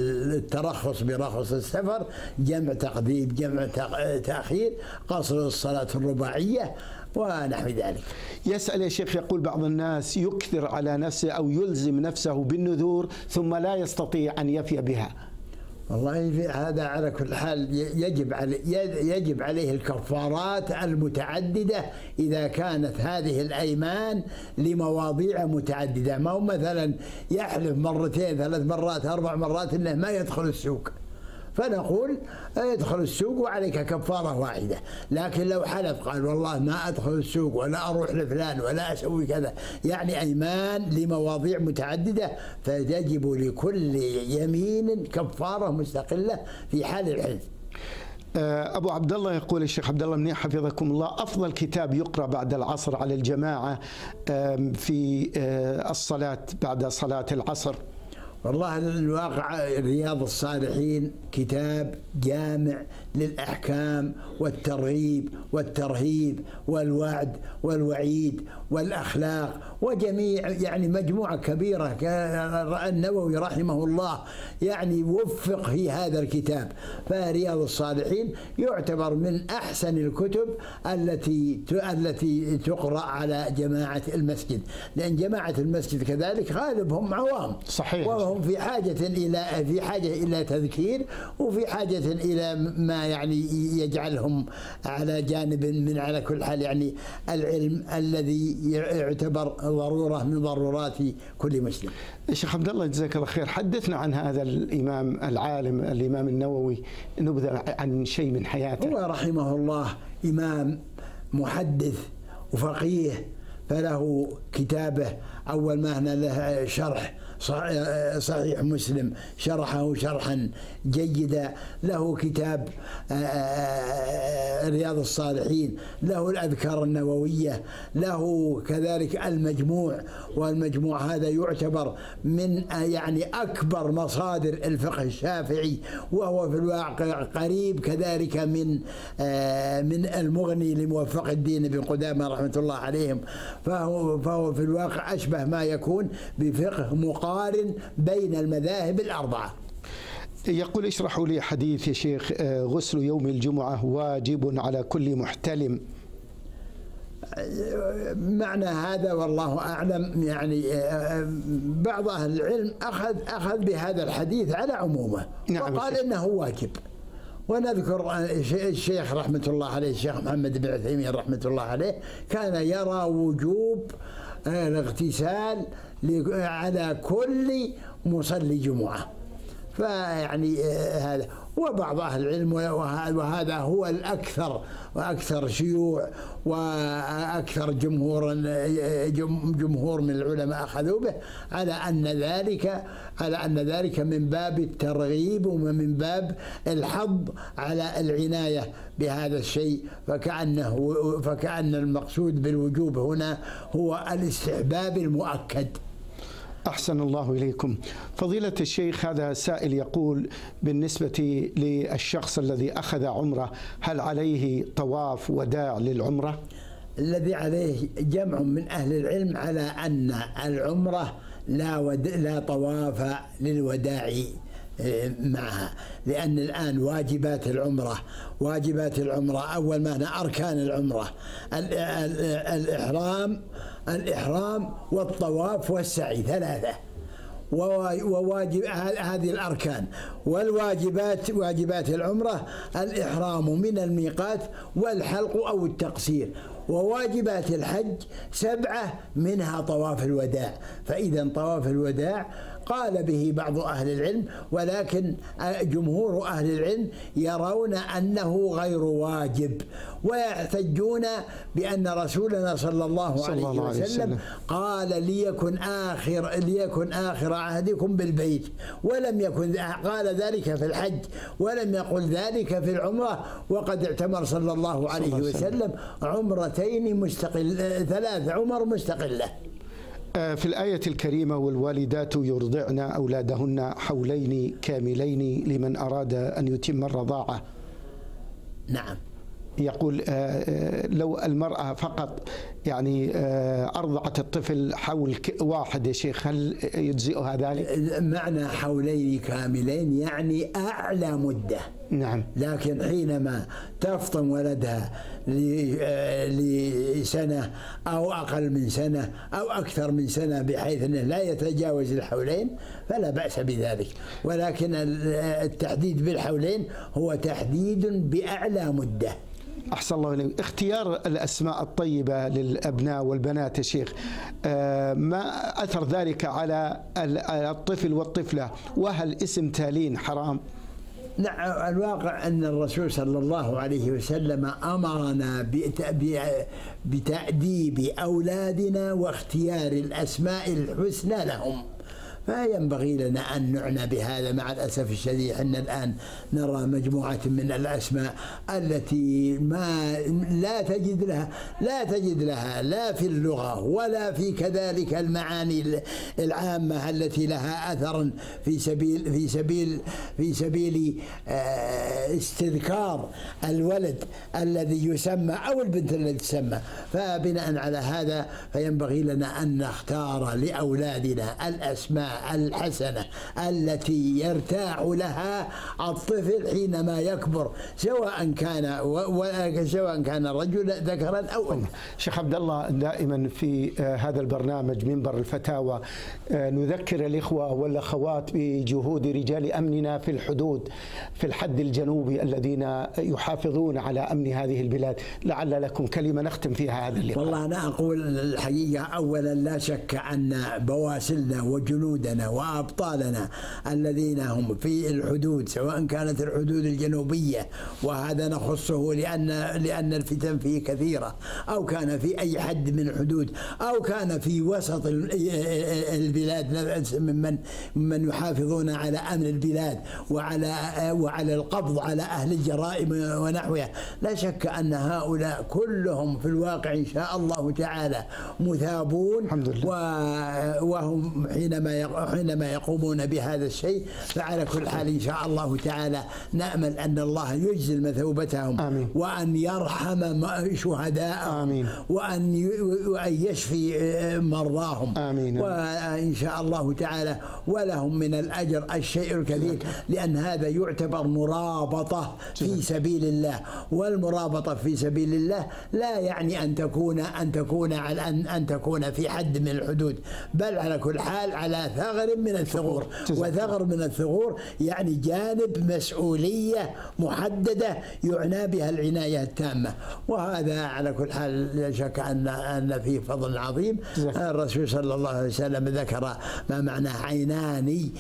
الترخص برخص السفر، جمع تقديم جمع تأخير، قصر الصلاة الرباعية ونحو ذلك. يسأل يا شيخ، يقول بعض الناس يكثر على نفسه أو يلزم نفسه بالنذور ثم لا يستطيع أن يفي بها. والله في هذا على كل حال يجب عليه يجب عليه الكفارات المتعددة إذا كانت هذه الأيمان لمواضيع متعددة، ما هو مثلا يحلف مرتين ثلاث مرات أربع مرات إنه ما يدخل السوق، فنقول ادخل السوق وعليك كفارة واحدة. لكن لو حلف قال والله ما أدخل السوق ولا أروح لفلان ولا أسوي كذا، يعني أيمان لمواضيع متعددة، فيجب لكل يمين كفارة مستقلة في حال الحلف. أبو عبد الله يقول الشيخ عبد الله منيح حفظكم الله، أفضل كتاب يقرأ بعد العصر على الجماعة في الصلاة بعد صلاة العصر؟ والله الواقع رياض الصالحين كتاب جامع للأحكام والترغيب والترهيب والوعد والوعيد والأخلاق وجميع يعني مجموعة كبيرة. النووي رحمه الله يعني وفق في هذا الكتاب. فرياض الصالحين يعتبر من أحسن الكتب التي التي تقرأ على جماعة المسجد، لأن جماعة المسجد كذلك غالبهم عوام. صحيح. وهم في حاجة إلى في حاجة إلى تذكير، وفي حاجة إلى ما يعني يجعلهم على جانب من على كل حال يعني العلم الذي يعتبر ضرورة من ضرورات كل مسلم. شيخ عبد الله جزاك الله خير، حدثنا عن هذا الإمام العالم الإمام النووي، نبذة عن شيء من حياته. هو رحمه الله إمام محدث وفقيه، فله كتابه أول ما هنا له شرح صحيح مسلم، شرحه شرحا جيدا. له كتاب رياض الصالحين، له الأذكار النووية، له كذلك المجموع. والمجموع هذا يعتبر من يعني أكبر مصادر الفقه الشافعي، وهو في الواقع قريب كذلك من من المغني لموفق الدين بن قدامة رحمة الله عليهم. فهو فهو في الواقع أشبه ما يكون بفقه مقارن بين المذاهب الأربعة. يقول اشرحوا لي حديث يا شيخ غسل يوم الجمعة واجب على كل محتلم. معنى هذا والله أعلم، يعني بعض أهل العلم أخذ أخذ بهذا الحديث على عمومه. نعم. وقال إنه واجب. ونذكر الشيخ رحمة الله عليه الشيخ محمد بن عثيمين رحمة الله عليه كان يرى وجوب الاغتسال على كل مصلي جمعة. فيعني هذا وبعض أهل العلم، وهذا هو الأكثر وأكثر شيوع وأكثر جمهور جمهور من العلماء أخذوا به على أن ذلك على أن ذلك من باب الترغيب ومن باب الحض على العناية بهذا الشيء. فكأنه فكأن المقصود بالوجوب هنا هو الاستحباب المؤكد. أحسن الله إليكم. فضيلة الشيخ، هذا سائل يقول بالنسبة للشخص الذي أخذ عمرة، هل عليه طواف وداع للعمرة؟ الذي عليه جمع من أهل العلم على أن العمرة لا, ود... لا طواف للوداع معها، لأن الآن واجبات العمرة واجبات العمرة أول ما هنا أركان العمرة الإحرام الإحرام والطواف والسعي ثلاثة، وواجب هذه الأركان. والواجبات واجبات العمرة الإحرام من الميقات والحلق أو التقصير. وواجبات الحج سبعة منها طواف الوداع. فإذا طواف الوداع قال به بعض أهل العلم، ولكن جمهور أهل العلم يرون أنه غير واجب، ويحتجون بأن رسولنا صلى الله عليه وسلم قال ليكن آخر ليكن آخر عهدكم بالبيت، ولم يكن قال ذلك في الحج ولم يقل ذلك في العمرة. وقد اعتمر صلى الله عليه وسلم عمرتين مستقل ثلاث عمر مستقلة. في الآية الكريمة والوالدات يرضعن أولادهن حولين كاملين لمن أراد أن يتم الرضاعة. نعم. يقول لو المرأة فقط يعني أرضعت الطفل حول واحد يا شيخ، هل يجزئها ذلك؟ معنى حولين كاملين يعني أعلى مدة. نعم. لكن حينما تفطم ولدها لسنة أو أقل من سنة أو أكثر من سنة بحيث أنه لا يتجاوز الحولين فلا بأس بذلك. ولكن التحديد بالحولين هو تحديد بأعلى مدة. أحسن الله إليك. اختيار الأسماء الطيبة للأبناء والبنات يا شيخ، ما أثر ذلك على الطفل والطفلة؟ وهل اسم تالين حرام؟ نعم. الواقع أن الرسول صلى الله عليه وسلم أمرنا بتأديب أولادنا واختيار الأسماء الحسنى لهم. فينبغي لنا أن نعنى بهذا. مع الأسف الشديد أن الآن نرى مجموعة من الأسماء التي ما لا تجد لها لا تجد لها لا في اللغة ولا في كذلك المعاني العامة التي لها أثر في سبيل في سبيل في سبيل استذكار الولد الذي يسمى أو البنت التي تسمى. فبناء على هذا فينبغي لنا أن نختار لأولادنا الأسماء الحسنة التي يرتاح لها الطفل حينما يكبر، سواء كان سواء كان رجلا ذكرا أو أنثى. شيخ عبد الله، دائما في هذا البرنامج منبر الفتاوى نذكر الإخوة والأخوات بجهود رجال أمننا في الحدود في الحد الجنوبي الذين يحافظون على أمن هذه البلاد. لعل لكم كلمة نختم فيها هذا اللقاء. والله أنا أقول الحقيقة، أولا لا شك أن بواسلنا وجنودنا وأبطالنا الذين هم في الحدود، سواء كانت الحدود الجنوبية وهذا نخصه لأن لأن الفتن فيه كثيرة، أو كان في أي حد من الحدود، أو كان في وسط البلاد ممن من يحافظون على أمن البلاد وعلى وعلى القبض على أهل الجرائم ونحوها. لا شك أن هؤلاء كلهم في الواقع إن شاء الله تعالى مثابون، الحمد لله. وهم حينما حينما يقومون بهذا الشيء، فعلى كل حال إن شاء الله تعالى نأمل أن الله يجزل مثوبتهم. آمين. وأن يرحم شهداءهم، وأن وأن يشفي مرضاهم. آمين. وإن شاء الله تعالى ولهم من الأجر الشيء الكثير، لأن هذا يعتبر مرابطة في سبيل الله، والمرابطة في سبيل الله لا يعني أن تكون أن تكون على أن أن تكون في حد من الحدود، بل على كل حال على ثغر من الثغور. وثغر من الثغور يعني جانب مسؤولية محددة يعنى بها العناية التامة، وهذا على كل حال لا شك أن أن فيه فضل عظيم. الرسول صلى الله عليه وسلم ذكر ما معناه عينان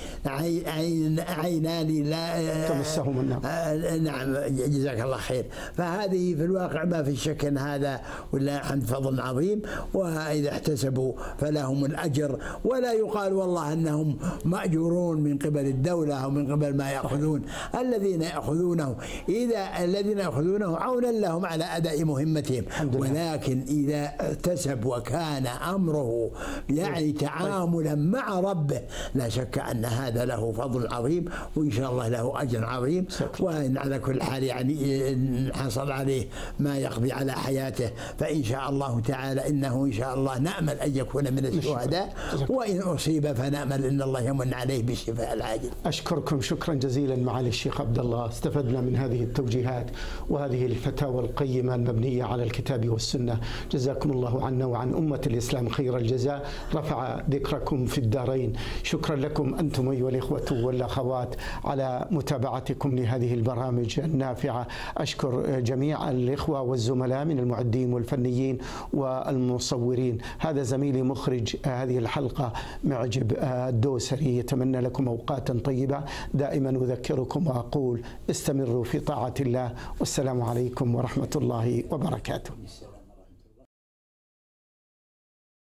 عين عينان لا تمسهم النار. نعم، جزاك الله خير. فهذه في الواقع ما في شك أن هذا ولله الحمد فضل عظيم، وإذا احتسبوا فلهم الأجر، ولا يقال والله أنهم مأجورون من قبل الدولة أو من قبل ما يأخذون. الذين يأخذونه إذا الذين يأخذونه عونا لهم على أداء مهمتهم، ولكن إذا احتسب وكان أمره يعني تعاملا مع ربه لا شك أن هذا له فضل عظيم، وإن شاء الله له أجر عظيم. وإن على كل حال يعني إن حصل عليه ما يقضي على حياته فإن شاء الله تعالى إنه إن شاء الله نأمل أن يكون من الشهداء، وإن أصيب فنأمل إن الله يمن عليه بالشفاء العاجل. أشكركم شكرا جزيلا معالي الشيخ عبد الله. استفدنا من هذه التوجيهات وهذه الفتاوى القيمة المبنية على الكتاب والسنة. جزاكم الله عنا وعن أمة الإسلام خير الجزاء، رفع ذكركم في الدارين. شكرا لكم أنتم أيها الإخوة والأخوات على متابعتكم لهذه البرامج النافعة. أشكر جميع الإخوة والزملاء من المعدين والفنيين والمصورين. هذا زميلي مخرج هذه الحلقة معجب الدوسري. يتمنى لكم أوقاتا طيبة. دائما أذكركم وأقول استمروا في طاعة الله، والسلام عليكم ورحمة الله وبركاته.